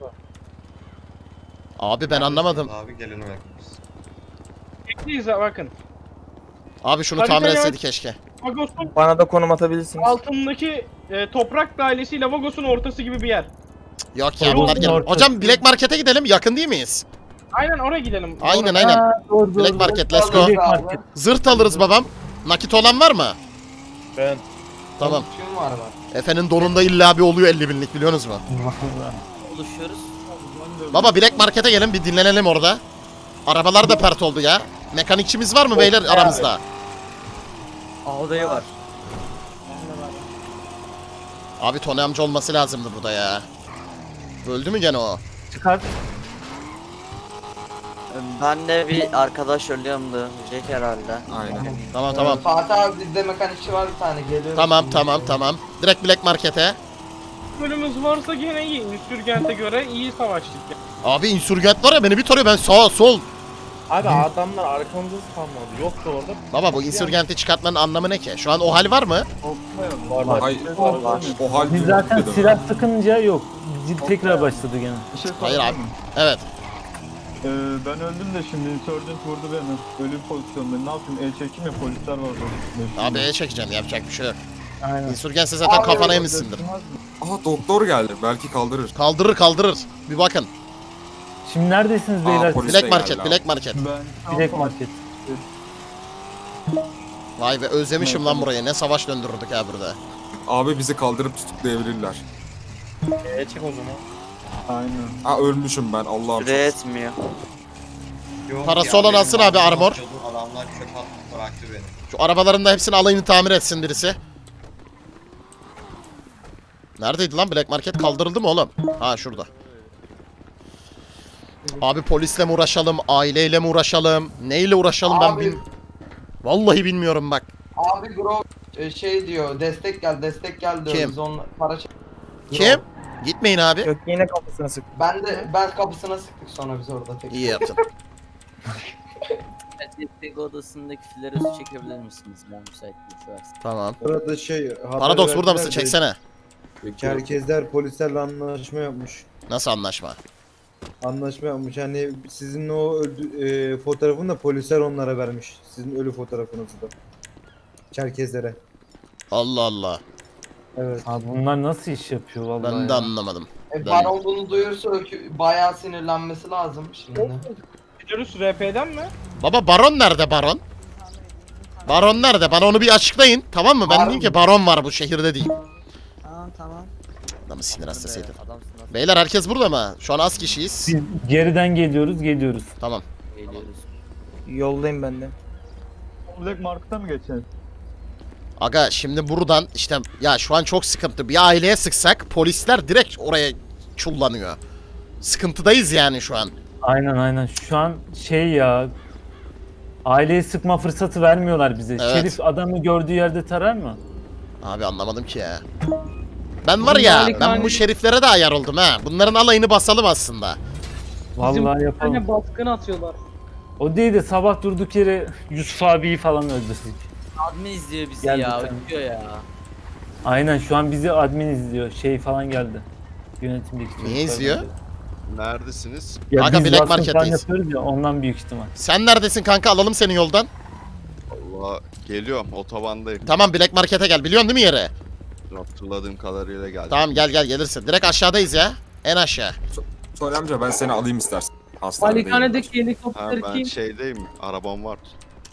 Abi ben anlamadım. Abi geleni bekliyoruz. Bekliyiz ha, bakın. Abi şunu Haritayı tamir aç. etseydik keşke. Vagos'un Bana da konum atabilirsiniz. altındaki toprak dairesiyle Vagos'un ortası gibi bir yer. Yok ya Yolun bunlar gel. ortası. Hocam Black Market'e gidelim. Yakın değil miyiz? Aynen oraya gidelim. Aynen Oraya. aynen. Doğru. Black Market let's go. Black Market. Zırt alırız babam. Nakit olan var mı? Ben. Tamam. Kim var bak. Efe'nin donunda illa bir oluyor 50 binlik biliyorsunuz mu? Buluşuyoruz. Baba Black Market'e gelin bir dinlenelim orada. Arabalar da pert oldu ya. Mekanikçimiz var mı beyler aramızda? Ağdayı var. Abi Tony amca olması lazımdı burada ya. Öldü mü gene o? Çıkar. Ben de bir arkadaş ölüyordu. Jack herhalde. Aynen. Tamam. Fatih abi bizde mekanikçi var bir tane geliyor. Tamam. Direkt Black Market'e. bölümümüz varsa gene iyi. Insurgent'e göre iyi savaştık ya. Abi insürgent var ya beni bir tarıyor ben sağ sol. Abi adamlar arkamızda spamladı. Yoktu orada. Baba bu insürgenti çıkartmanın anlamı ne ki? Şu an o hal var mı? Var. Hayır. O hal Biz zaten silah sıkınca yok. Tekrar başladı gene. Hayır abi. Evet. Ben öldüm de şimdi Insurgent vurdu beni. Ölüm pozisyondayım. Ne yapayım? El çekeyim ya polisler var orada. Abi çekeceksin yapacak bir şey yok. Aynen. İnsürgense zaten Abi, kafana yemişsindir. Aha doktor geldi. Belki kaldırır. Kaldırır. Bir bakın. Şimdi neredesiniz beyler? polis- Black de Market, geldi abi. Black Market. Black Market. Vay be özlemişim lan burayı. Ne savaş döndürürdük ha burada. Abi bizi kaldırıp tutuklayabilirler. Çek o zaman. Aynen. Ha ölmüşüm ben Allah'ım. Süre etmiyor. Yok Parası ya, olan benim alsın abi arabam armor. atıyordu, adamlar çöp atıp bıraktı beni. Şu arabaların da hepsini alayını tamir etsin birisi. Neredeydi lan Black Market? Kaldırıldı mı oğlum? Ha şurada. Abi polisle mi uğraşalım? Aileyle mi uğraşalım? Neyle uğraşalım ben Abi- Vallahi bilmiyorum bak. Abi Grove şey diyor destek gel diyor. Kim? Biz onunla para Kim? Gitmeyin abi. Yok yine kafasına sık. Ben kapısına sıktık sonra biz orada tek. İyi yaptın. Destek odasındaki flerası çekebilir misiniz? Ben müsaitlik varsa. Tamam. Burada Paradoks burada mısın? Çeksene. Çerkezler polislerle anlaşma yapmış. Nasıl anlaşma? Anlaşma yapmış. Hani sizin o fotoğrafını da polisler onlara vermiş. Sizin ölü fotoğrafınızı da. Çerkezlere. Allah Allah. Evet. Abi bunlar nasıl iş yapıyor vallahi Ben de ya. anlamadım. Baron bunu duyursa bayağı sinirlenmesi lazım şimdi. Gidiyoruz RP'den mi? Baba Baron nerede Baron? Baron nerede? Bana onu bir açıklayın. Tamam mı? Ben Baron diyeyim ki Baron var bu şehirde değil. Tamam. Adamı sinir hastasıydı. Adamsın nasıl Beyler herkes burada mı? Şu an az kişiyiz. Biz geriden geliyoruz. Tamam. geliyoruz. Yoldayım ben de. Black Market'a mı geçelim? Aga şimdi buradan işte ya şu an çok sıkıntı. Bir aileye sıksak polisler direkt oraya çullanıyor. Sıkıntıdayız yani şu an. Aynen. Şu an şey ya. Aileye sıkma fırsatı vermiyorlar bize. Evet. Şerif adamı gördüğü yerde tarar mı? Abi anlamadım ki ya. Ben var ya Malik ben hani- bu şeriflere de ayar oldum ha. Bunların alayını basalım aslında. Vallahi yapalım. Hani baskın atıyorlar. O değil de sabah durduk yere Yusuf abiyi falan öldürdük. Admin izliyor bizi Geldi ya. sen. Öpüyor ya. Aynen şu an bizi admin izliyor. Şey falan geldi. Yönetimdeki Niye çocuklar izliyor? geldi. Neredesiniz? Ya Kanka, biz Black basın falan Market'teyiz. yapıyoruz ya ondan büyük ihtimal. Sen neredesin kanka? Alalım seni yoldan. Allah geliyorum otobandayım. Tamam Black Market'e gel. Biliyorsun değil mi yeri? Hatırladığım kadarıyla geldim. Tamam gel gelirsin. Direkt aşağıdayız ya. En aşağı. Söyle amca ben seni alayım istersen. Hastanedeyim. Malikanedeki Ha, helikopter ben kim? şeydeyim, arabam var.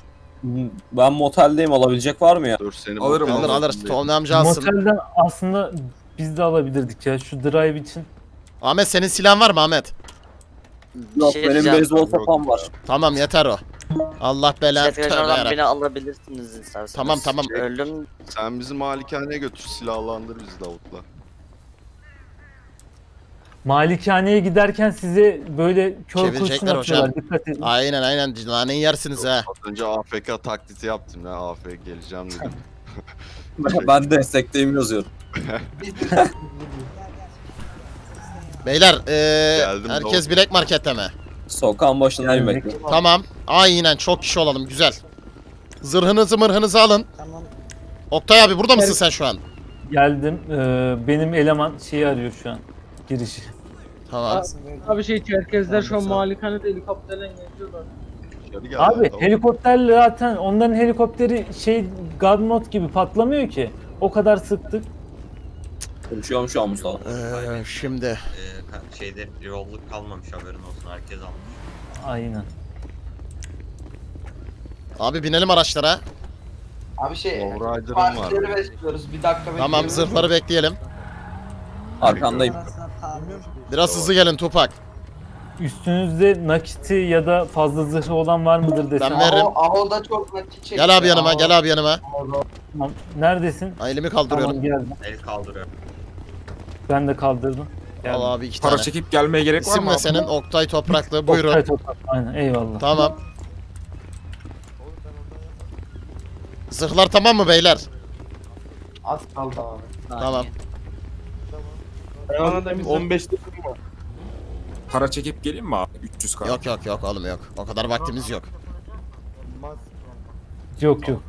Ben moteldeyim, olabilecek var mı ya? Dur seni Alırım, motelin Alır altındayım. Tony amca alsın. Motelden aslında biz de alabilirdik ya şu drive için. Ahmet senin silahın var mı Ahmet? Yok Şey benim diyeceğim. beyzbol sopam var. Tamam yeter o. Allah belanı. Şefkat'ın Tövbe oradan yarabbim. beni alabilirsiniz isterseniz. Tamam. Öldüm. Sen bizi malikaneye götür, silahlandır bizi Davut'la. Malikaneye giderken size böyle kör kurşun Çevirecekler atıyorlar. hocam. Dikkat edin. Aynen. Naneyi yersiniz ha. Az önce AFK taklidi yaptım ya, AFK geleceğim dedim. Ben destekteyim yazıyorum. Beyler Geldim, herkes Davut. Black Market'te mi? Sokağın başındayım Geldik. bekliyorum. Tamam. Aynen çok kişi olalım güzel. Zırhınızı mırhınızı alın. Tamam. Oktay abi burada mısın sen şu an? Geldim. Benim eleman şeyi arıyor şu an. Girişi. Tamam. Abi şey Çerkezler şu an Malikanede helikopterle geziyorlar. Dışarı gel Abi ya, Davut. helikopterle zaten onların helikopteri şey Godmode gibi patlamıyor ki. O kadar sıktık. Konuşuyorum şu an Mustafa. Şimdi. Şeyde yolluk kalmamış, haberin olsun, herkes almış. Aynen. Abi binelim araçlara. Abi şey Lowrider'ım var. partileri bekliyoruz. Bir dakika Tamam bekliyoruz. zırhları bekleyelim. Arkandayım. Biraz hızlı gelin Tupak. Üstünüzde nakiti ya da fazla zırhı olan var mıdır desem. Ben veririm. Aho'da çok nakit çekti. Gel abi yanıma, gel abi yanıma. Tamam. Neredesin? Ha, elimi kaldırıyorum. Tamam geldim. El kaldırıyor. Ben de kaldırdım. Geldim. Al abi 2 Para tane. çekip gelmeye gerek var İsim mı? ne senin? Oktay Topraklı. Buyurun. Oktay Toprak. Aynen eyvallah. Tamam. Zırhlar tamam mı beyler? Az kaldı abi. Tamam. Bana da 15 dakika var. Para çekip geleyim mi abi? 300 kar. Yok oğlum yok. O kadar vaktimiz yok. Yok yok.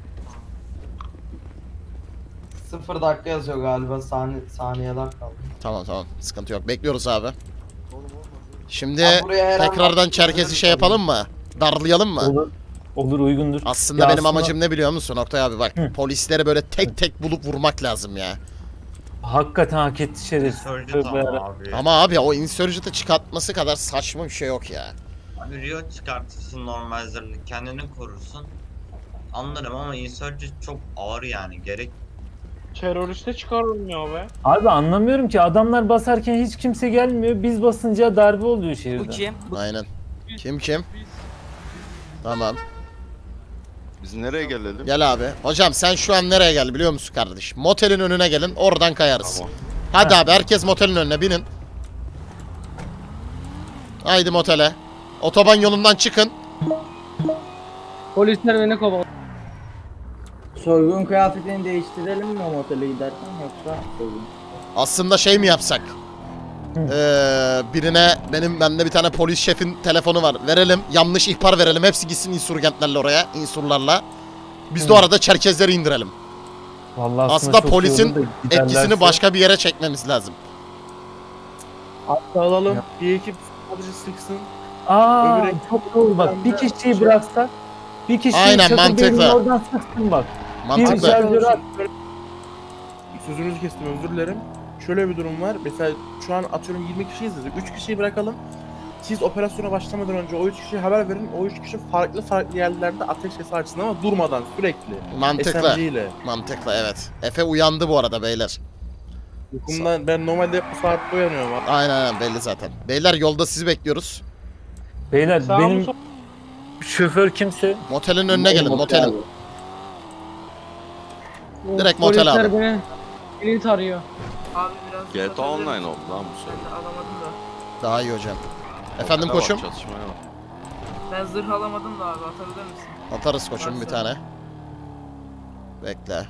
0 dakika yazıyor galiba, saniyeler kaldı. Tamam sıkıntı yok. Bekliyoruz abi. Şimdi Abi buraya her an tekrardan vakit Çerkez'i hazırlık şey yapalım mı? Darlayalım mı? Olur uygundur. Aslında Ya benim amacım ne biliyor musun Oktay abi bak. Hı. Polisleri böyle tek tek bulup vurmak lazım ya. Hakikaten hak etti şeref. Insurgent ama abi. Ama abi o Insurgent'ı çıkartması kadar saçma bir şey yok ya. Abi Rio çıkartırsın normal zırhlı, kendini korursun. Anlarım ama Insurgent çok ağır yani, gerek. teröriste çıkarılmıyor be. Abi anlamıyorum ki adamlar basarken hiç kimse gelmiyor. Biz basınca darbe oluyor Bu şehirde. kim? Aynen. Kim? Tamam. Biz nereye gelelim? Gel abi. Hocam sen şu an nereye gel biliyor musun kardeş? Motelin önüne gelin oradan kayarız. Tamam. Hadi abi herkes motelin önüne binin. Haydi motele. Otoban yolundan çıkın. Polisler beni kovalıyor. Soygun kıyafetini değiştirelim mi o motele giderken yoksa soygun? Aslında şey mi yapsak? Birine bende bir tane polis şefin telefonu var. Verelim. Yanlış ihbar verelim. Hepsi gitsin insurgentlerle oraya. Insurlarla. Biz de o arada Çerkezleri indirelim. Vallahi Aslında çok iyi polisin olur da giderlerse- etkisini başka bir yere çekmemiz lazım. Hatta alalım. Bir ekip sadece sıksın. Aa Öbür çok doğru bak. Bir kişiyi bıraksak. Bir kişiyi Aynen, çatı mantıklı. belinin oradan sıksın bak. Mantıklı. Bir şarjör at. Sözünüzü kestim, özür dilerim. Şöyle bir durum var. Mesela şu an atıyorum 20 kişiyiz dedik. 3 kişiyi bırakalım. Siz operasyona başlamadan önce o 3 kişiye haber verin. O 3 kişi farklı yerlerde ateş sesi açsın ama durmadan, sürekli. Mantıklı. SMG ile. Mantıklı evet. Efe uyandı bu arada beyler. Uykumdan ben normalde hep bu saatte uyanıyorum abi. Aynen belli zaten. Beyler yolda sizi bekliyoruz. Beyler Sağ mı, benim sol- şoför kimse. Motelin önüne gelin motelin. abi. Direkt motel abi. Beni tarıyor. Abi biraz GTA Online oldu lan bu sefer. Alamadım da. Daha iyi hocam. Efendim Ne var, koçum? çatışmaya var. Ben zırh alamadım da abi, atabilir misin? Atarız koçum bir Varsa. tane. Bekle.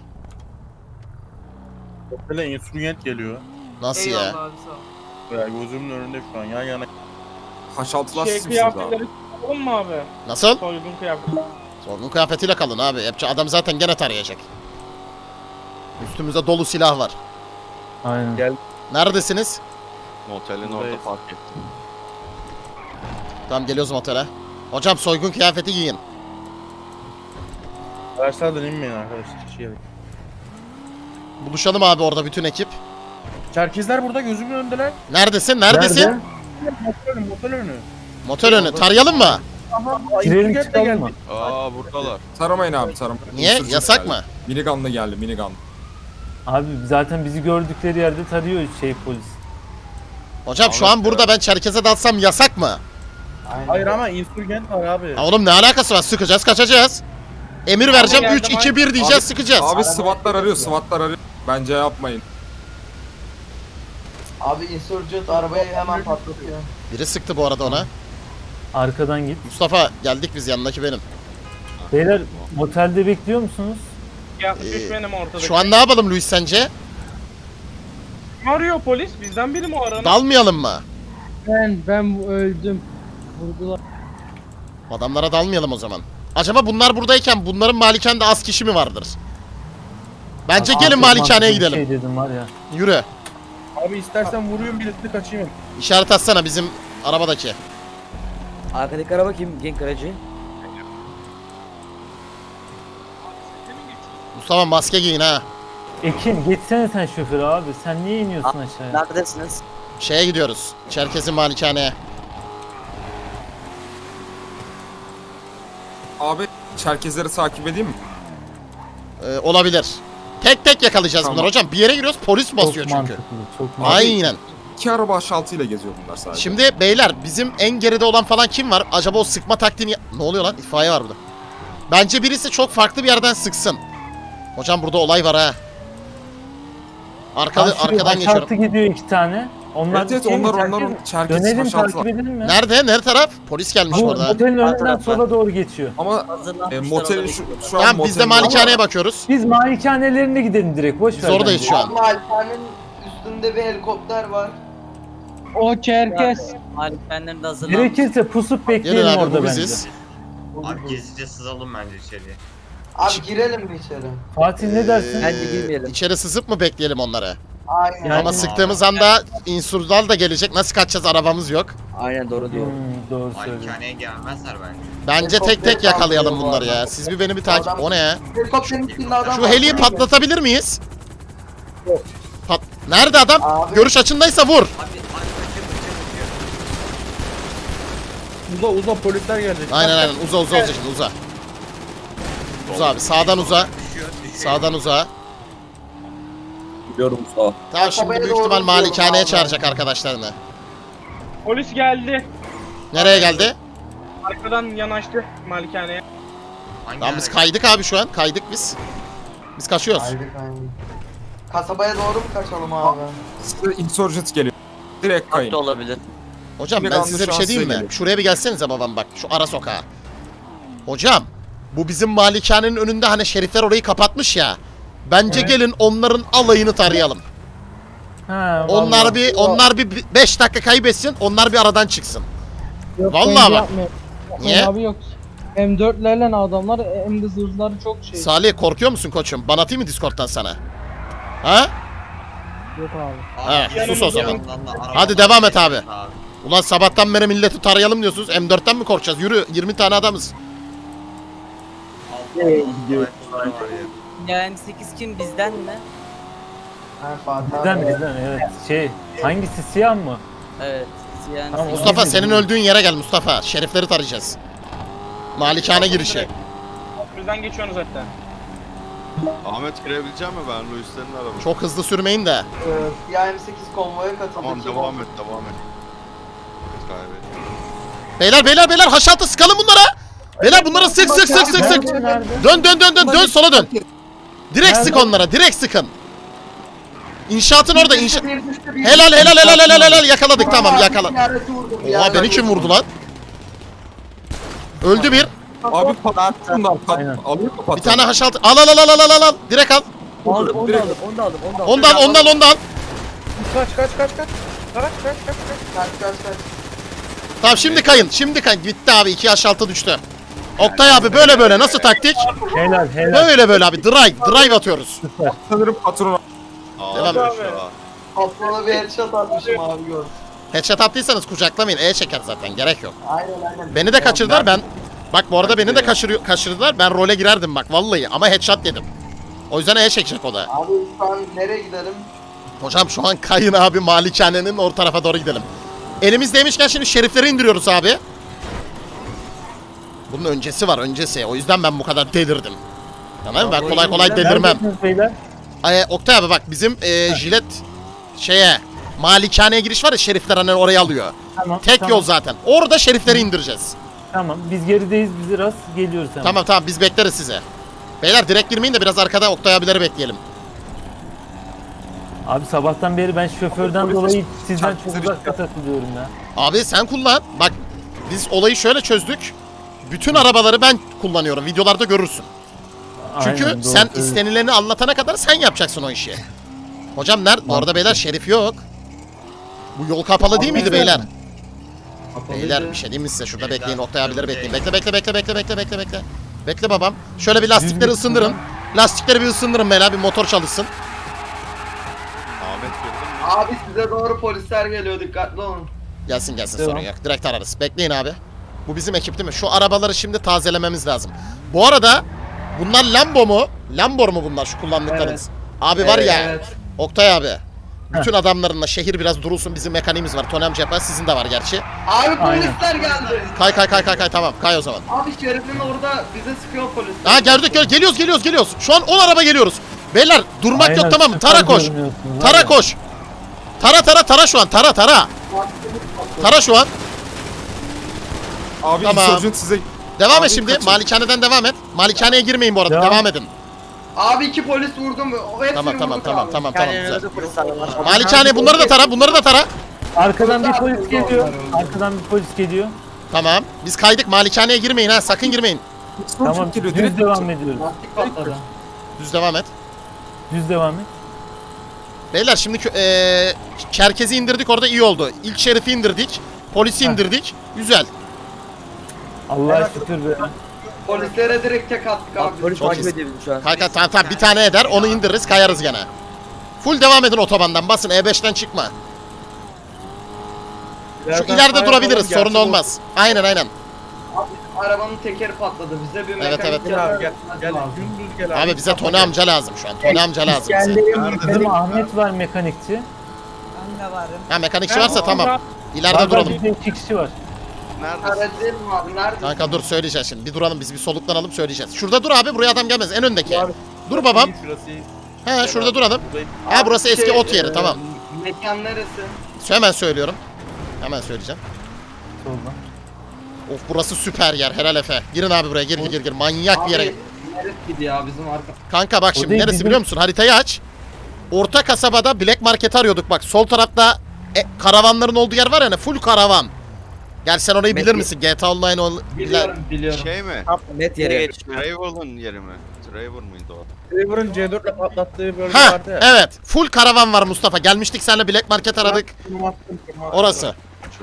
Böyle insurgent geliyor. Nasıl Eyvallah ya? abi, sağ ol. Ya gözümün önünde şu an yan yana. Haşaltılar Şey siz misiniz abi? kıyafetleri çıkaralım mı abi? Nasıl? Soygun kıyafeti. Sorgun kıyafetiyle kalın abi. Adam zaten gene tarayacak. Üstümüzde dolu silah var. Aynen. Gel. Neredesiniz? Motelin orada Buradayız. park ettim. Tamam geliyoruz motele. Hocam soygun kıyafeti giyin. Araçlardan inmeyin arkadaşlar. Şey Buluşalım abi orada bütün ekip. Çerkezler burada gözümün önündeler. Neredesin? Neredesin? Nerede? Motel önü. Motel önü. Tarayalım mı? Girelim insurgent de çıkalım geldi. mı? Aa buradalar. Taramayın abi taramayın. Niye? Insurgent Yasak geldi. mı? Minigun'la geldi minigun. Abi zaten bizi gördükleri yerde tarıyor polis. Hocam şu an burada ben Çerkez'e dalsam yasak mı? Aynen. Hayır ama insurgent var abi. Ha oğlum ne alakası var? Sıkacağız kaçacağız. Emir vereceğim geldim 3 2 1 diyeceğiz sıkacağız. Abi SWAT'lar arıyor SWAT'lar arıyor. Bence yapmayın. Abi insurgent arabayı hemen patlatıyor. Biri sıktı bu arada ona. Arkadan git. Mustafa geldik biz yanındaki benim. Beyler motelde bekliyor musunuz? Yakmış benim ortadaki. Şu an ne yapalım Luis sence? Arıyor polis. Bizden biri mi o aranın? Dalmayalım mı? Ben öldüm. Vurdular. Adamlara dalmayalım o zaman. Acaba bunlar buradayken bunların malikanede az kişi mi vardır? Bence Abi, gelin çok malikaneye mantıklı bir gidelim. Şey dedim var ya. Yürü. Abi istersen vuruyum biletini kaçayım. İşaret atsana bizim arabadaki. Arkadaki araba kim? Genk aracı. Mustafa maske giyin ha. Ekin geçsene sen şoförü abi. Sen niye iniyorsun aşağıya? Neredesiniz? Şeye gidiyoruz. Çerkez'in malikaneye. Abi Çerkezleri takip edeyim mi? Olabilir. Tek tek yakalayacağız Tamam. bunları hocam. Bir yere giriyoruz polis basıyor Çok çünkü. mantıklı. Çok mantıklı. Aynen. 2 araba aşaltıyla geziyor bunlar sadece. Şimdi beyler bizim en geride olan falan kim var? Acaba o sıkma taktiğini... Ne oluyor lan? İtfaiye var burada. Bence birisi çok farklı bir yerden sıksın. Hocam burada olay var ha. Arkadan geçiyorum. Aşağıtı gidiyor 2 tane. Onlar Evet şey mi, onlar Çerkez Dönelim takip haşaltılar. edelim mi? Nerede? Nerede taraf? Polis gelmiş Bu orada. motelin önünden tarafta. sola doğru geçiyor. Ama Hazırlanmışlar motelin orada şu bekliyorlar. an Tamam biz de motelin- malikaneye bakıyoruz. Biz malikanelerine gidelim direkt. Boş Biz ver oradayız bence. şu an. Abi Alper'in üstünde önünde bir helikopter var. O Çerkes. Malikanelerin de hazırlanmış. Gerekirse pusup bekleyelim Gelin abi orada bu bence. biziz. Abi gizlice sızalım bence içeriye. Abi girelim mi içeri? Fatih ne dersin? Bence girmeyelim. İçeri sızıp mı bekleyelim onları? Aynen. Yani- Ama sıktığımız anda insursal da gelecek. Nasıl kaçacağız, arabamız yok. Aynen doğru diyor. Doğru söylüyorsun. Malikaneye gelmezler bence. Bence tek tek yakalayalım bunları ya. Siz bir beni bir takip... O ne ya? Helikopterin içinde adam Şu var. heliyi patlatabilir miyiz? Nerede adam? Abi. Görüş açındaysa vur. Abi kaçıyor. Uza polisler gelecek. Aynen uza olacak şimdi uza. Uza abi sağdan uza. Düşüyor. Sağdan uza. Biliyorum Mustafa. Tamam şimdi büyük ihtimal malikaneye çağıracak arkadaşlarını. Polis geldi. Nereye geldi? Arkadan yanaştı malikaneye. Hangi Tamam biz hareket? kaydık abi şu an. Kaydık biz. Biz kaçıyoruz. Aynen. Kasabaya doğru mu kaçalım abi? Size insurgent geliyor. Direkt kayın. Da olabilir. Hocam ben Biraz size bir şu an şey diyeyim size mi? geliyor. Şuraya bir gelsenize babam bak. Şu ara sokağa. Hocam bu bizim malikanenin önünde hani şerifler orayı kapatmış ya. Bence gelin onların alayını tarayalım. Ha, Onlar bir 5 dakika kaybetsin. Onlar bir aradan çıksın. Vallahi bak. Niye? Abi yok. M4'lerle adamlar hem de zırhları çok şey. Salih korkuyor musun koçum? Bana atayım mı Discord'dan sana? Ha? Yok abi. Ha, Abi, sus o zaman. yanından da araba Hadi devam et var. abi. Ulan sabahtan beri milleti tarayalım diyorsunuz. M4'ten mi korkacağız? Yürü 20 tane adamız. Yani 8 kim bizden mi? Ha, Fatih Bizden abi. bizden evet. Hangisi siyah mı? Evet. Yani Tamam, Mustafa senin öldüğün yere gel Mustafa. Şerifleri tarayacağız. Malikane girişi. Bizden geçiyorsunuz zaten. Ahmet girebilecek mi? Ben Luis'lerin arabası. Çok hızlı sürmeyin de. Yani 8 konvoya katıldı. Tamam Kim devam o? et. Beyler H6 sıkalım bunlara. Beyler bunlara sık. Dön sola dön. Direkt sık onlara, direkt sıkın. İnşaatın orada Bir düştü, bir Helal yakaladık tamam yakala. işareti vurdum, bir Oha yerden beni kim vurdum. vurdu lan? Öldü bir. Abi patlattı bunlar. Aynen. Alıyor mu patlattı? Bir tane H6 al. Direkt al. Onu da aldım. Ondan al. Kaç. Tamam şimdi kayın. Bitti abi 2 H6 düştü. Oktay abi böyle nasıl taktik? Helal. Böyle abi drive atıyoruz. Sanırım patron. Devam. Patrona bir headshot atmışım abi gör. Headshot attıysanız kucaklamayın. Çeker zaten gerek yok. Aynen. Beni de kaçırdılar ben. Bak bu arada beni de kaçırdılar. Ben role girerdim bak vallahi ama headshot dedim. O yüzden çekecek o da. Abi şu an nereye gidelim? Hocam şu an kayın abi malikanenin o tarafa doğru gidelim. Elimizdeymişken şimdi şerifleri indiriyoruz abi. Bunun öncesi var. O yüzden ben bu kadar delirdim. Tamam mı? Ben kolay delirmem. Beyler. Oktay abi bak bizim jilet malikaneye giriş var ya şerifler hani oraya alıyor. Tek yol zaten. Orada şerifleri indireceğiz. Tamam biz gerideyiz biraz geliyoruz hemen. Tamam biz bekleriz size. Beyler direkt girmeyin de biraz arkada Oktay abileri bekleyelim. Abi sabahtan beri ben şoförden dolayı sizden çok uzakta takılıyorum ya. Abi sen kullan. Bak biz olayı şöyle çözdük. Bütün arabaları ben kullanıyorum. Videolarda görürsün. Çünkü Aynen, doğru, sen evet. istenileni anlatana kadar sen yapacaksın o işi. Hocam nerede? Bu arada beyler şerif yok. Bu yol kapalı değil miydi beyler? Beyler bir şey diyeyim mi size? Şurada bekleyin. Oktay abileri bekleyin. Bekle. Bekle babam. Şöyle bir lastikleri ısındırın. Lastikleri bir ısındırın beyler. Bir motor çalışsın. Ahmet girdin mi? Abi size doğru polisler geliyor, dikkatli olun. Gelsin Devam. sorun yok. Direkt ararız. Bekleyin abi. Bu bizim ekip değil mi? Şu arabaları şimdi tazelememiz lazım. Bu arada bunlar Lambo mu? Lambo mu bunlar şu kullandıklarınız? Abi var ya. Evet. Oktay abi. Bütün adamlarınla şehir biraz durulsun. Bizim mekaniğimiz var. Tonem cephe sizin de var gerçi. Abi polisler geldi. Kay tamam. Kay o zaman. Abi şerifin orada bize sıkıyor polisler. Ha geliyoruz. Şu an 10 araba geliyoruz. Beyler durmak Aynen, yok tamam mı? süper Tara koş. görünüyorsunuz, Tara aynen. koş. Tara şu an. Tara. Tara şu an. Abi Tamam. insurgent size... Devam Abi et şimdi. kaçın. Malikaneden devam et. Malikaneye girmeyin bu arada. Devam edin. Abi 2 polis vurdum. Hepsini Tamam vurduk abi. güzel. Polis var. Malikane bunları da tara. Arkadan bir polis geliyor. Tamam. Biz kaydık. Malikaneye girmeyin ha. Sakın girmeyin. Tamam geliyor, düz devam ediyoruz. Lastik patladı. Düz devam et. Düz devam et. Beyler şimdi Çerkez'i indirdik, orada iyi oldu. İlk Şerif'i indirdik. Polisi indirdik. Güzel. Allah'a şükür be. Polislere direkt tek attık abi. Polis Çok takip iyi. ediyor bizi şu an. Kanka tamam bir tane eder, onu indiririz, kayarız gene. Full devam edin otobandan, basın E5'ten çıkma. Şu ileride durabiliriz, sorun olmaz. Aynen. Arabanın tekeri patladı. Bize bir Evet, mekanik evet. yardım Gel lazım. gündüz gel Abi bize Tony amca lazım şu an. Tony amca lazım bize. Bizim Ahmet var mekanikçi. Ben de varım. Ha mekanikçi varsa tamam. İleride Var, duralım. bizde 2 kişi var. Neredesin? Aracım abi nerede? Kanka dur, söyleyeceğiz şimdi. Bir duralım, biz bir soluklanalım, söyleyeceğiz. Şurada dur abi, buraya adam gelmez, en öndeki. Dur babam. He şurada duralım. Ha burası eski ot yeri, tamam. Mekan neresi? Hemen söylüyorum. Hemen söyleyeceğim. Soldan. Of burası süper yer, helal Efe. Girin abi buraya, gir. Manyak bir yere. Abi neresiydi ya bizim arka? Kanka bak O şimdi değil, neresi bizim- biliyor musun? Haritayı aç. Orta kasabada Black Market arıyorduk bak. Sol tarafta karavanların olduğu yer var ya, full karavan. Gel sen orayı bilir misin? GTA Online Biliyorum. Şey mi? Net yere geçmiyor. Travel'ın yeri mi? Travel mıydı o? Trevor'ın C4 ile patlattığı bölge Ha vardı ya. evet. Full karavan var Mustafa. Gelmiştik seninle Black Market aradık. Orası.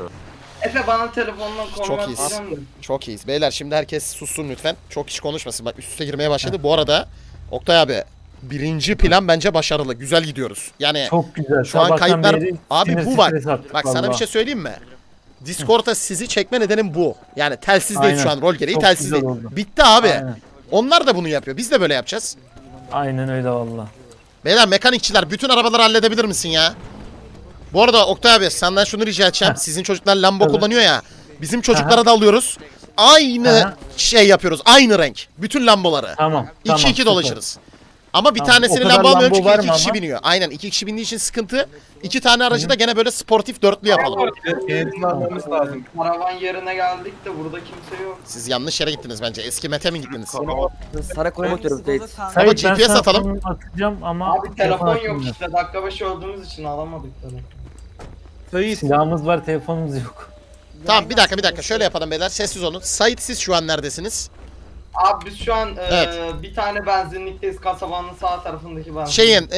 Efe bana telefonla Çok konum iyiyiz. atacağım da. Çok iyiyiz. Beyler şimdi herkes sussun lütfen. Çok kişi konuşmasın. Bak üst üste girmeye başladı. Bu arada Oktay abi, birinci plan bence başarılı. Güzel gidiyoruz. Yani Çok güzel. şu an Sabahtan kayıplar... beri Abi sinir bu var. stres attık Bak sana bir vallahi. şey söyleyeyim mi? Discord'a sizi çekme nedenim bu. Yani telsiz değil Aynen. şu an, rol gereği Çok telsiz güzel değil. oldu. Bitti abi. Aynen. Onlar da bunu yapıyor. Biz de böyle yapacağız. Aynen öyle valla. Beyler mekanikçiler bütün arabaları halledebilir misin ya? Bu arada Oktay abi senden şunu rica edeceğim. Sizin çocuklar Lambo Tabii. kullanıyor ya. Bizim çocuklara da alıyoruz. Aynı şey yapıyoruz. Aynı renk. Bütün Lamboları. Tamam. 2-2 süper. dolaşırız. Ama bir Tamam, tanesini o kadar Lambo almıyorum Lambo çünkü var 2 mı kişi ama? biniyor. Aynen 2 kişi bindiği için sıkıntı. 2 tane aracı da gene böyle sportif dörtlü yapalım. Yayınlanmamız lazım. Karavan yerine geldik de burada kimse yok. Siz yanlış yere gittiniz bence. Eski Mete mi gittiniz? Sana konum atıyorum Zeyt. Ama Ben GPS sana atalım. konum atacağım ama Abi telefon yok atmayacağım. işte. Dakika başı öldüğümüz için alamadık tabii. Sayit. Silahımız var, telefonumuz yok. Tamam bir dakika. Şöyle yapalım beyler. Sessiz olun. Sait siz şu an neredesiniz? Abi biz şu an Evet. bir tane benzinlikteyiz, kasabanın sağ tarafındaki benzinlik. Şeyin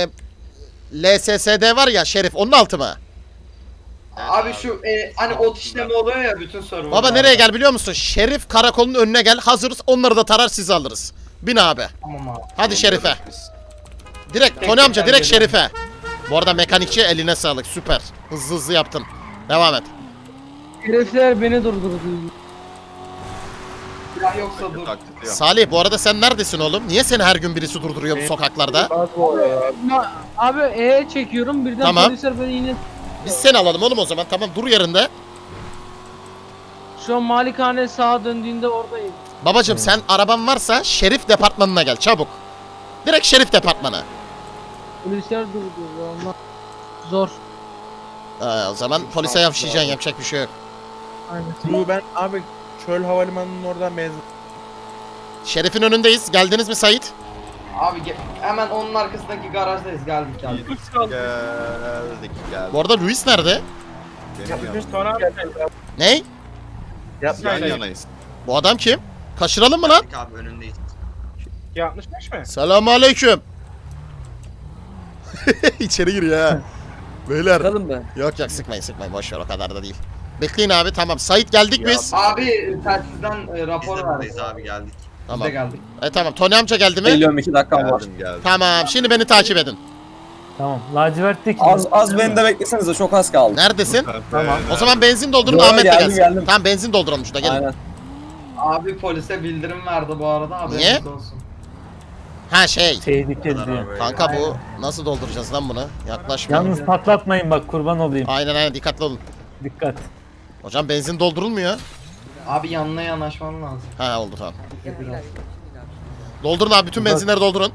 LSSD var ya Şerif, onun altı mı? Abi şu hani ot işlemi oluyor ya bütün serverlarda. Baba nereye gel biliyor musun? Şerif karakolun önüne gel. Hazırız. Onları da tarar sizi alırız. Bin abi. Tamam abi. Hadi Şerif'e. Direkt Tek Tony amca tek direkt geliyorum. Şerif'e. Bu arada mekanikçi eline sağlık. Süper. Hızlı yaptın. Devam et. Herifler beni durdurdu. Ya yoksa dur. Taklit yap. Salih bu arada sen neredesin oğlum? Niye seni her gün birisi durduruyor bu sokaklarda? Abi çekiyorum birden Tamam. polisler beni yine... Biz seni alalım oğlum o zaman. Tamam dur yerinde. Şu an malikane sağa döndüğünde oradayım. Babacım sen araban varsa Şerif departmanına gel çabuk. Direkt Şerif departmanı. Polisler durdu onlar. Zor. O zaman polise yavşayacaksın, yapacak bir şey yok. Aynen. Bu ben abi Çöl Havalimanı'nın oradan mezun. Şerif'in önündeyiz. Geldiniz mi Sait? Abi hemen onun arkasındaki garajdayız, geldik. Geldik. Bu arada Luis nerede? Benim yanım. Sonra Ney? Yan yanayız. Bu adam kim? Kaçıralım mı lan? Abi önündeyiz. 65 mi? Selamünaleyküm. İçeri gir ya. Beyler. Çıkalım mı? Yok sıkmayın boş ver, o kadar da değil. Bekleyin abi, tamam. Sait geldik biz. Abi telsizden Biz rapor de verdi. buradayız abi geldik. Tamam. Biz de geldik. Tamam. Tony amca geldi mi? Geliyorum 2 dakikam var. Geldim. Tamam. Şimdi beni takip edin. Tamam. Lacivertteki. Az beni de beklesenize, çok az kaldı. Neredesin? Tamam. O zaman benzin doldurun, Yo, Ahmet de geldim, gelsin. geldim. Tamam benzin dolduralım şurada, gelin. Aynen. Abi polise bildirim verdi bu arada, haberiniz Niye? olsun. Ha şey. Tehlikeli diye. Kanka bu nasıl dolduracağız lan bunu? Yaklaşma. Yalnız patlatmayın bak, kurban olayım. Aynen dikkatli olun. Dikkat. Hocam benzin doldurulmuyor. Abi yanına yanaşman lazım. Ha oldu tamam. Biraz. Doldurun abi, bütün benzinleri doldurun.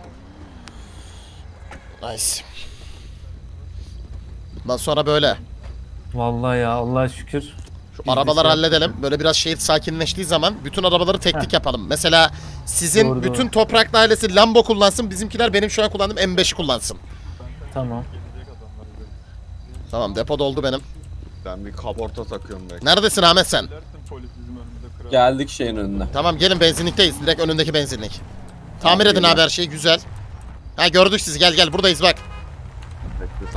Nice. Bundan sonra böyle. Vallahi ya, Allah'a şükür. Şu Biz de arabaları şey halledelim. Böyle biraz şehir sakinleştiği zaman bütün arabaları tek tek yapalım. Mesela sizin Doğru, bütün doğru. Topraklı ailesi Lambo kullansın. Bizimkiler benim şu an kullandığım M5'i kullansın. Tamam. Tamam, depo doldu benim. Ben bir kaporta takıyorum belki. Neredesin Ahmet sen? Geldik şeyin önüne. Tamam gelin, benzinlikteyiz. Direkt önündeki benzinlik. Tamir edin abi her şeyi, güzel. Ha gördük sizi, gel buradayız bak.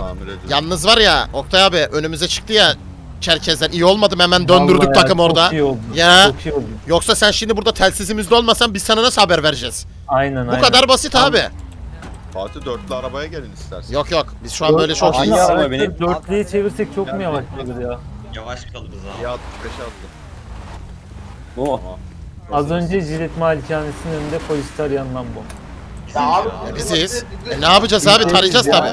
tamir ediyorum. Yalnız var ya Oktay abi önümüze çıktı ya Çerkezler. İyi olmadı mı hemen döndürdük Vallahi takım çok orada. iyi oldu. Ya. Çok iyi oldu. Yoksa sen şimdi burada telsizimizde olmasan biz sana nasıl haber vereceğiz? Aynen Bu kadar basit abi. Fatih dörtlü arabaya gelin istersen. Yok biz şu an böyle çok Hangi iyiyiz. araba benim? Dörtlüye çevirsek çok mu yavaş kalır ya? Yavaş kalırız abi. Ya 65 attı. Bu mu? Az önce Jilet Malikanesi'nin önünde polisler yanından bu. Ya abi Biziz. Ne yapacağız abi? Tarayacağız tabi.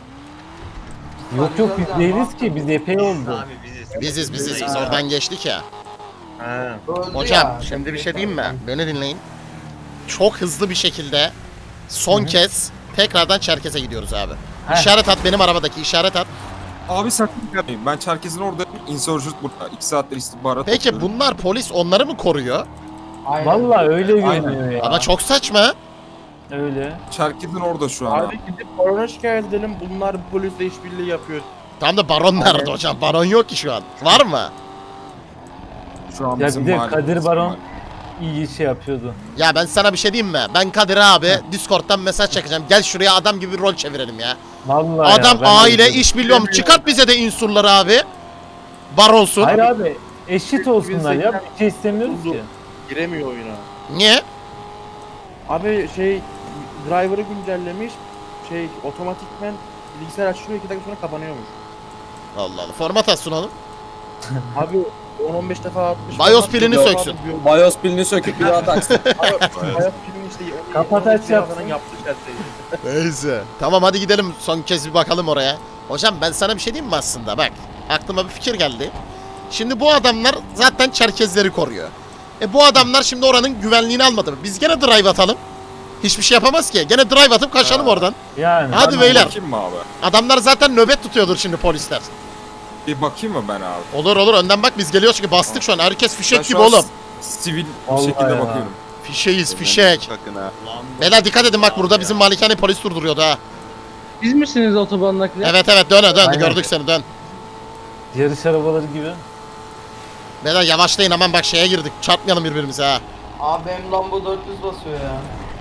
Yok biz değiliz ki, biz epey oldu. Abi biziz. Biziz biz oradan geçtik ya. öldü Hocam ya. şimdi bir şey diyeyim mi? Beni dinleyin. Çok hızlı bir şekilde son kez tekrardan Çerkez'e gidiyoruz abi. Heh. İşaret at benim arabadaki işaret at. Abi sakın yapmayın. Ben Çerkez'in orada Insurgent burada. 2 saattir istihbarat Peki topluyorum. bunlar polis onları mı koruyor? Aynen. Vallahi öyle görünüyor ya. Ama çok saçma. Öyle. Çerkez'in orada şu an. Abi gidip barona şikayet edelim. Bunlar polisle işbirliği yapıyor. Tam da baron nerede hocam? Baron yok ki şu an. Var mı? Şu an Ya bizim bir de mahallemiz. Kadir Baron iyi şey yapıyordu. Ya ben sana bir şey diyeyim mi? Ben Kadir abi Discord'dan mesaj çekeceğim. Gel şuraya adam gibi bir rol çevirelim ya. Vallahi Adam ya, ben aile öyle iş biliyorum. Çıkart bize de insurları abi. Baronsun. Hayır abi eşit olsunlar ya. Bir şey istemiyoruz ki. Giremiyor oyuna. Niye? Abi driver'ı güncellemiş. Otomatikmen bilgisayar açılıyor 2 dakika sonra kapanıyormuş. Allah Allah. Format atsın oğlum. Abi 10-15 defa atmış. BIOS pilini söksün. BIOS pilini söküp bir daha taksın. BIOS pilini işte Kapat aç yapsın. yaptı şerseyi. Neyse. Tamam hadi gidelim son kez bir bakalım oraya. Hocam ben sana bir şey diyeyim mi aslında? Bak aklıma bir fikir geldi. Şimdi bu adamlar zaten Çerkezleri koruyor. Bu adamlar şimdi oranın güvenliğini almadı mı? Biz gene drive atalım. Hiçbir şey yapamaz ki. Gene drive atıp kaçalım oradan. Yani. Hadi Ben beyler. Bakayım mı abi? Adamlar zaten nöbet tutuyordur şimdi polisler. Bir bakayım mı ben abi? Olur önden bak biz geliyoruz çünkü bastık şu an. Herkes Ben fişek şu gibi an oğlum. Sivil bir Vallahi şekilde ya. bakıyorum. Fişeğiz fişek. Bakın ha. Beyler dikkat edin bak burada bizim malikane polis durduruyordu ha. Siz misiniz otobandakiler? Evet dön Aynen. gördük seni dön. Yarış arabaları gibi. Beyler yavaşlayın hemen bak şeye girdik. Çarpmayalım birbirimize ha. Abi benim Lambo 400 basıyor ya.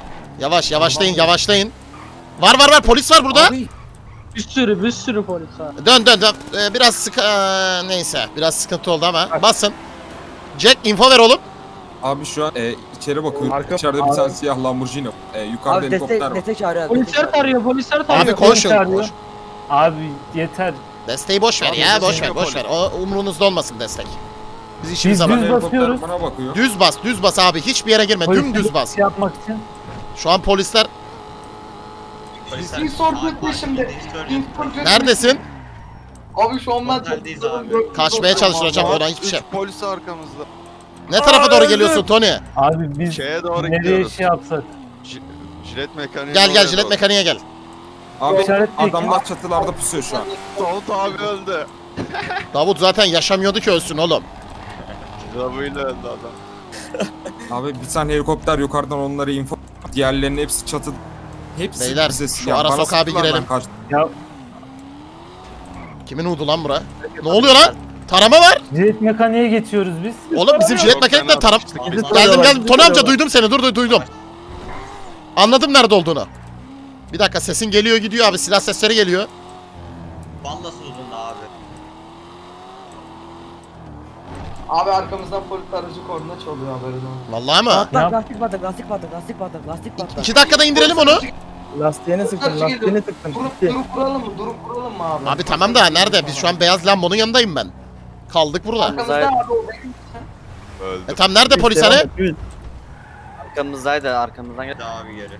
Yavaşlayın. Var polis var burada. Bir sürü polis var. Dön. Biraz neyse biraz sıkıntı oldu ama basın. Jack info ver oğlum. Abi şu an içeri bakıyorum. Arka- İçeride bir tane siyah Lamborghini. Yukarıda helikopter var. Polisler tarıyor. Abi koşun. Abi yeter. Desteği boş ver Abi, ya boş destek ver. O umrunuzda olmasın destek. Biz Biz işimize bak. düz Helikopter basıyoruz. bana bakıyor. Düz bas abi hiçbir yere girme dümdüz bas. Şey yapmak için. Şu an polisler Polisler Insurgent'te şimdi. neredesin? Abi şu an ben Oteldeyiz abi. Kaçmaya çalışacağım oradan hiçbir şey. 3 polis arkamızda. Ne tarafa doğru geliyorsun Tony? Abi biz Şeye doğru nereye gidiyoruz. şey yapsak. Jilet mekaniğe Gel jilet mekaniğe gel. Abi İşaret adamlar çatılarda pusuyor şu an. Davut abi öldü. Davut zaten yaşamıyordu ki ölsün oğlum. Rabıyla öldü adam. Abi bir tane helikopter yukarıdan onları info. Diğerlerinin hepsi çatı. Hepsi Beyler, bize şu silah. ara Bana sokağa bir sıktılar, ben girelim. kaçtım. Ya Kimin uğdu lan bura? Ne oluyor lan? Tarama var. jilet mekaniğe geçiyoruz biz. Oğlum bizim jilet mekanikle taram... Geldim. Tony amca duydum seni. Dur duydum. Anladım nerede olduğunu. Bir dakika sesin geliyor gidiyor abi. Silah sesleri geliyor. Valla uzun abi. Abi arkamızdan polis aracı korna çalıyor haberin olsun. Vallahi mı? Lastik patladı. 2 dakikada indirelim onu. Lastiğine sıktım, lastiğine sıktım. Durup kuralım mı abi? Abi tamam da nerede? Biz şu an beyaz Lambo'nun yanındayım ben. Kaldık burada. Arkamızda abi o benim. Öldü. Tam nerede polis hani? Arkamızdaydı, arkamızdan geldi. Abi geri.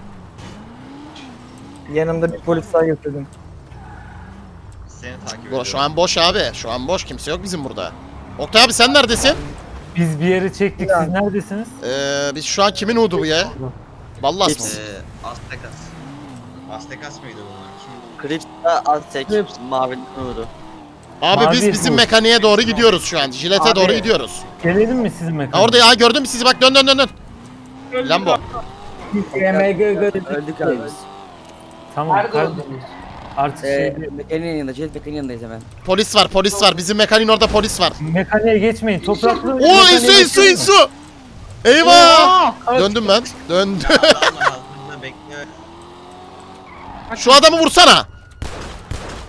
Yanımda bir polis daha getirdim. Seni takip ediyorum. Şu an boş abi. Şu an boş. Kimse yok bizim burada. Oktay abi sen neredesin? Biz bir yere çektik. Siz neredesiniz? Biz şu an kimin uğdu bu ya? Ballas mı? Aztekas. Aztekas mıydı bunlar? Kim? Crips'ta Aztek mavi nudu. Abi Mavi biz bizim bu. mekaniğe doğru gidiyoruz şu an. Jilet'e Abi. doğru gidiyoruz. Gelelim mi sizin Ha mekaniğe? orada ya gördün mü sizi bak dön. Lambo. YMG Öldük abi biz. Tamam. Nerede kardeşim. öldünüz? Artık Mekaniğin yanında, jilet mekaniğin yanındayız hemen. Polis var. Bizim mekaniğin orada polis var. mekaniğe geçmeyin. Topraklı. Oo insu. Eyvah! Döndüm ben. Döndüm. Adamlar altında bekliyor. Şu adamı vursana.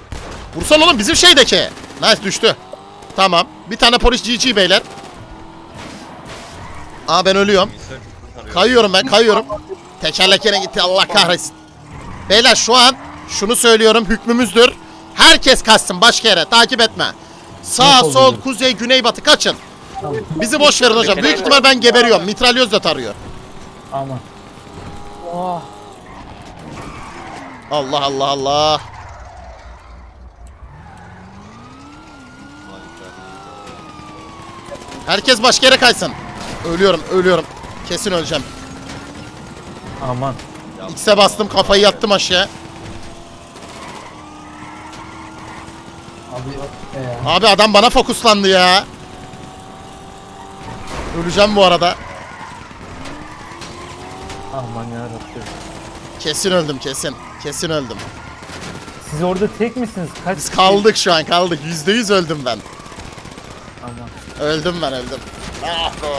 Vursan oğlum bizim şeydeki. Nice düştü. Tamam. Bir tane polis GG beyler. Aa ben ölüyorum. Kayıyorum ben kayıyorum. Tekerlekene gitti Allah kahretsin. Beyler şu an şunu söylüyorum hükmümüzdür. Herkes kaçsın başka yere takip etme. Sağ sol kuzey güney batı kaçın. Bizi boş verin hocam. Büyük ihtimal ben geberiyorum. Mitralyöz de tarıyor. Aman. Oh. Allah Allah Allah. Herkes başka yere kaysın. Ölüyorum ölüyorum. Kesin öleceğim. Aman. X'e bastım kafayı yattım aşağı. Abi yok be. Abi adam bana fokuslandı ya. Öleceğim bu arada. Aman yarabbim. Kesin öldüm kesin. Kesin öldüm. Siz orada tek misiniz? Kaç Biz kaldık şu an kaldık. %100 öldüm ben. Aman. Öldüm ben öldüm. Ah be.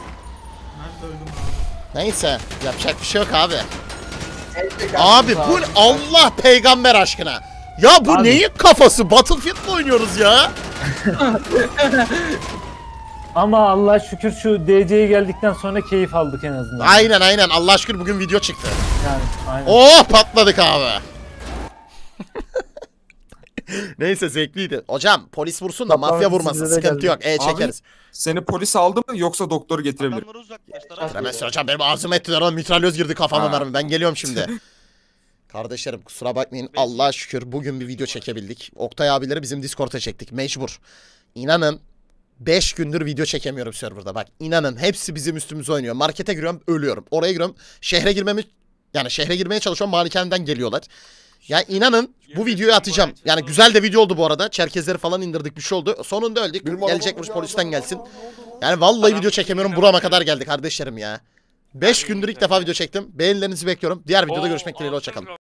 Neyse yapacak bir şey yok abi. Abi bu Allah peygamber aşkına. Ya bu Abi. neyin kafası? Battlefield mi oynuyoruz ya? Ama Allah şükür şu DC'ye geldikten sonra keyif aldık en azından. Aynen aynen. Allah şükür bugün video çıktı. Yani, aynen. Oh patladık abi. Neyse zevkliydi. Hocam polis vursun da mafya vurmasın. Sıkıntı yok. Çekeriz. Seni polis aldı mı yoksa doktor getirebilir? Tremesi hocam benim ağzım ettiler. Oğlum mitralyöz girdi kafama mermi. Ben geliyorum şimdi. Kardeşlerim kusura bakmayın. Allah'a şükür bugün bir video çekebildik. Oktay abileri bizim Discord'a çektik. Mecbur. İnanın 5 gündür video çekemiyorum serverda. Bak inanın hepsi bizim üstümüze oynuyor. Markete giriyorum ölüyorum. Oraya giriyorum. Şehre girmeye çalışıyorum. Malikaneden geliyorlar. Ya inanın bu videoyu atacağım. Yani güzel de video oldu bu arada. Çerkezleri falan indirdik bir şey oldu. Sonunda öldük. Gelecekmiş polisten gelsin. Yani vallahi video çekemiyorum. Burama kadar geldi kardeşlerim ya. 5 gündür ilk defa video çektim. Beğenilerinizi bekliyorum. Diğer videoda görüşmek dileğiyle. Hoşçakalın.